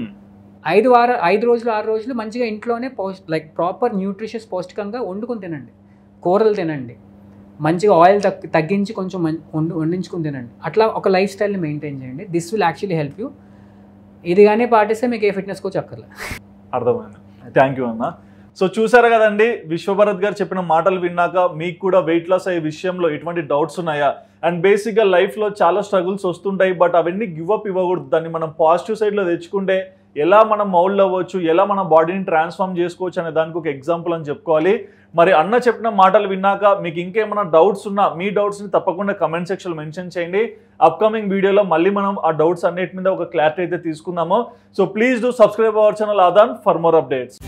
ఐదు వార ఐదు రోజులు ఆరు రోజులు మంచిగా ఇంట్లోనే పౌష్ లైక్ ప్రాపర్ న్యూట్రిషియస్ పౌష్టికంగా వండుకొని తినండి, కూరలు తినండి, మంచిగా ఆయిల్ తగ్గి తగ్గించి కొంచెం వండు వండించుకుని తినండి. అట్లా ఒక లైఫ్ స్టైల్ని మెయింటైన్ చేయండి. This will actually help you. ఇది కానీ పాటిస్తే మీకు ఏ ఫిట్నెస్ కోచ్ అక్కర్లే. అర్థమైంది, థ్యాంక్ యూ అన్న. సో చూసారు కదండి, విశ్వభరత్ గారు చెప్పిన మాటలు విన్నాక మీకు కూడా వెయిట్ లాస్ అయ్యే విషయంలో ఎటువంటి డౌట్స్ ఉన్నాయా? అండ్ బేసిక్గా లైఫ్లో చాలా స్ట్రగుల్స్ వస్తుంటాయి, బట్ అవన్నీ గివ్ అప్ ఇవ్వకూడదు. దాన్ని మనం పాజిటివ్ సైడ్లో తెచ్చుకుంటే ఎలా మనం మౌల్డ్ అవ్వచ్చు, ఎలా మన బాడీని ట్రాన్స్ఫార్మ్ చేసుకోవచ్చు అనే దానికి ఒక ఎగ్జాంపుల్ అని చెప్పుకోవాలి. మరి అన్న చెప్పిన మాటలు విన్నాక మీకు ఇంకేమైనా డౌట్స్ ఉన్నా మీ డౌట్స్ని తప్పకుండా కమెంట్ సెక్షన్లో మెన్షన్ చేయండి. అప్కమింగ్ వీడియోలో మళ్ళీ మనం ఆ డౌట్స్ అన్నిటి మీద ఒక క్లారిటీ అయితే తీసుకుందాము. So please do subscribe our channel ఆదాన్ ఫర్ మోర్ అప్డేట్స్.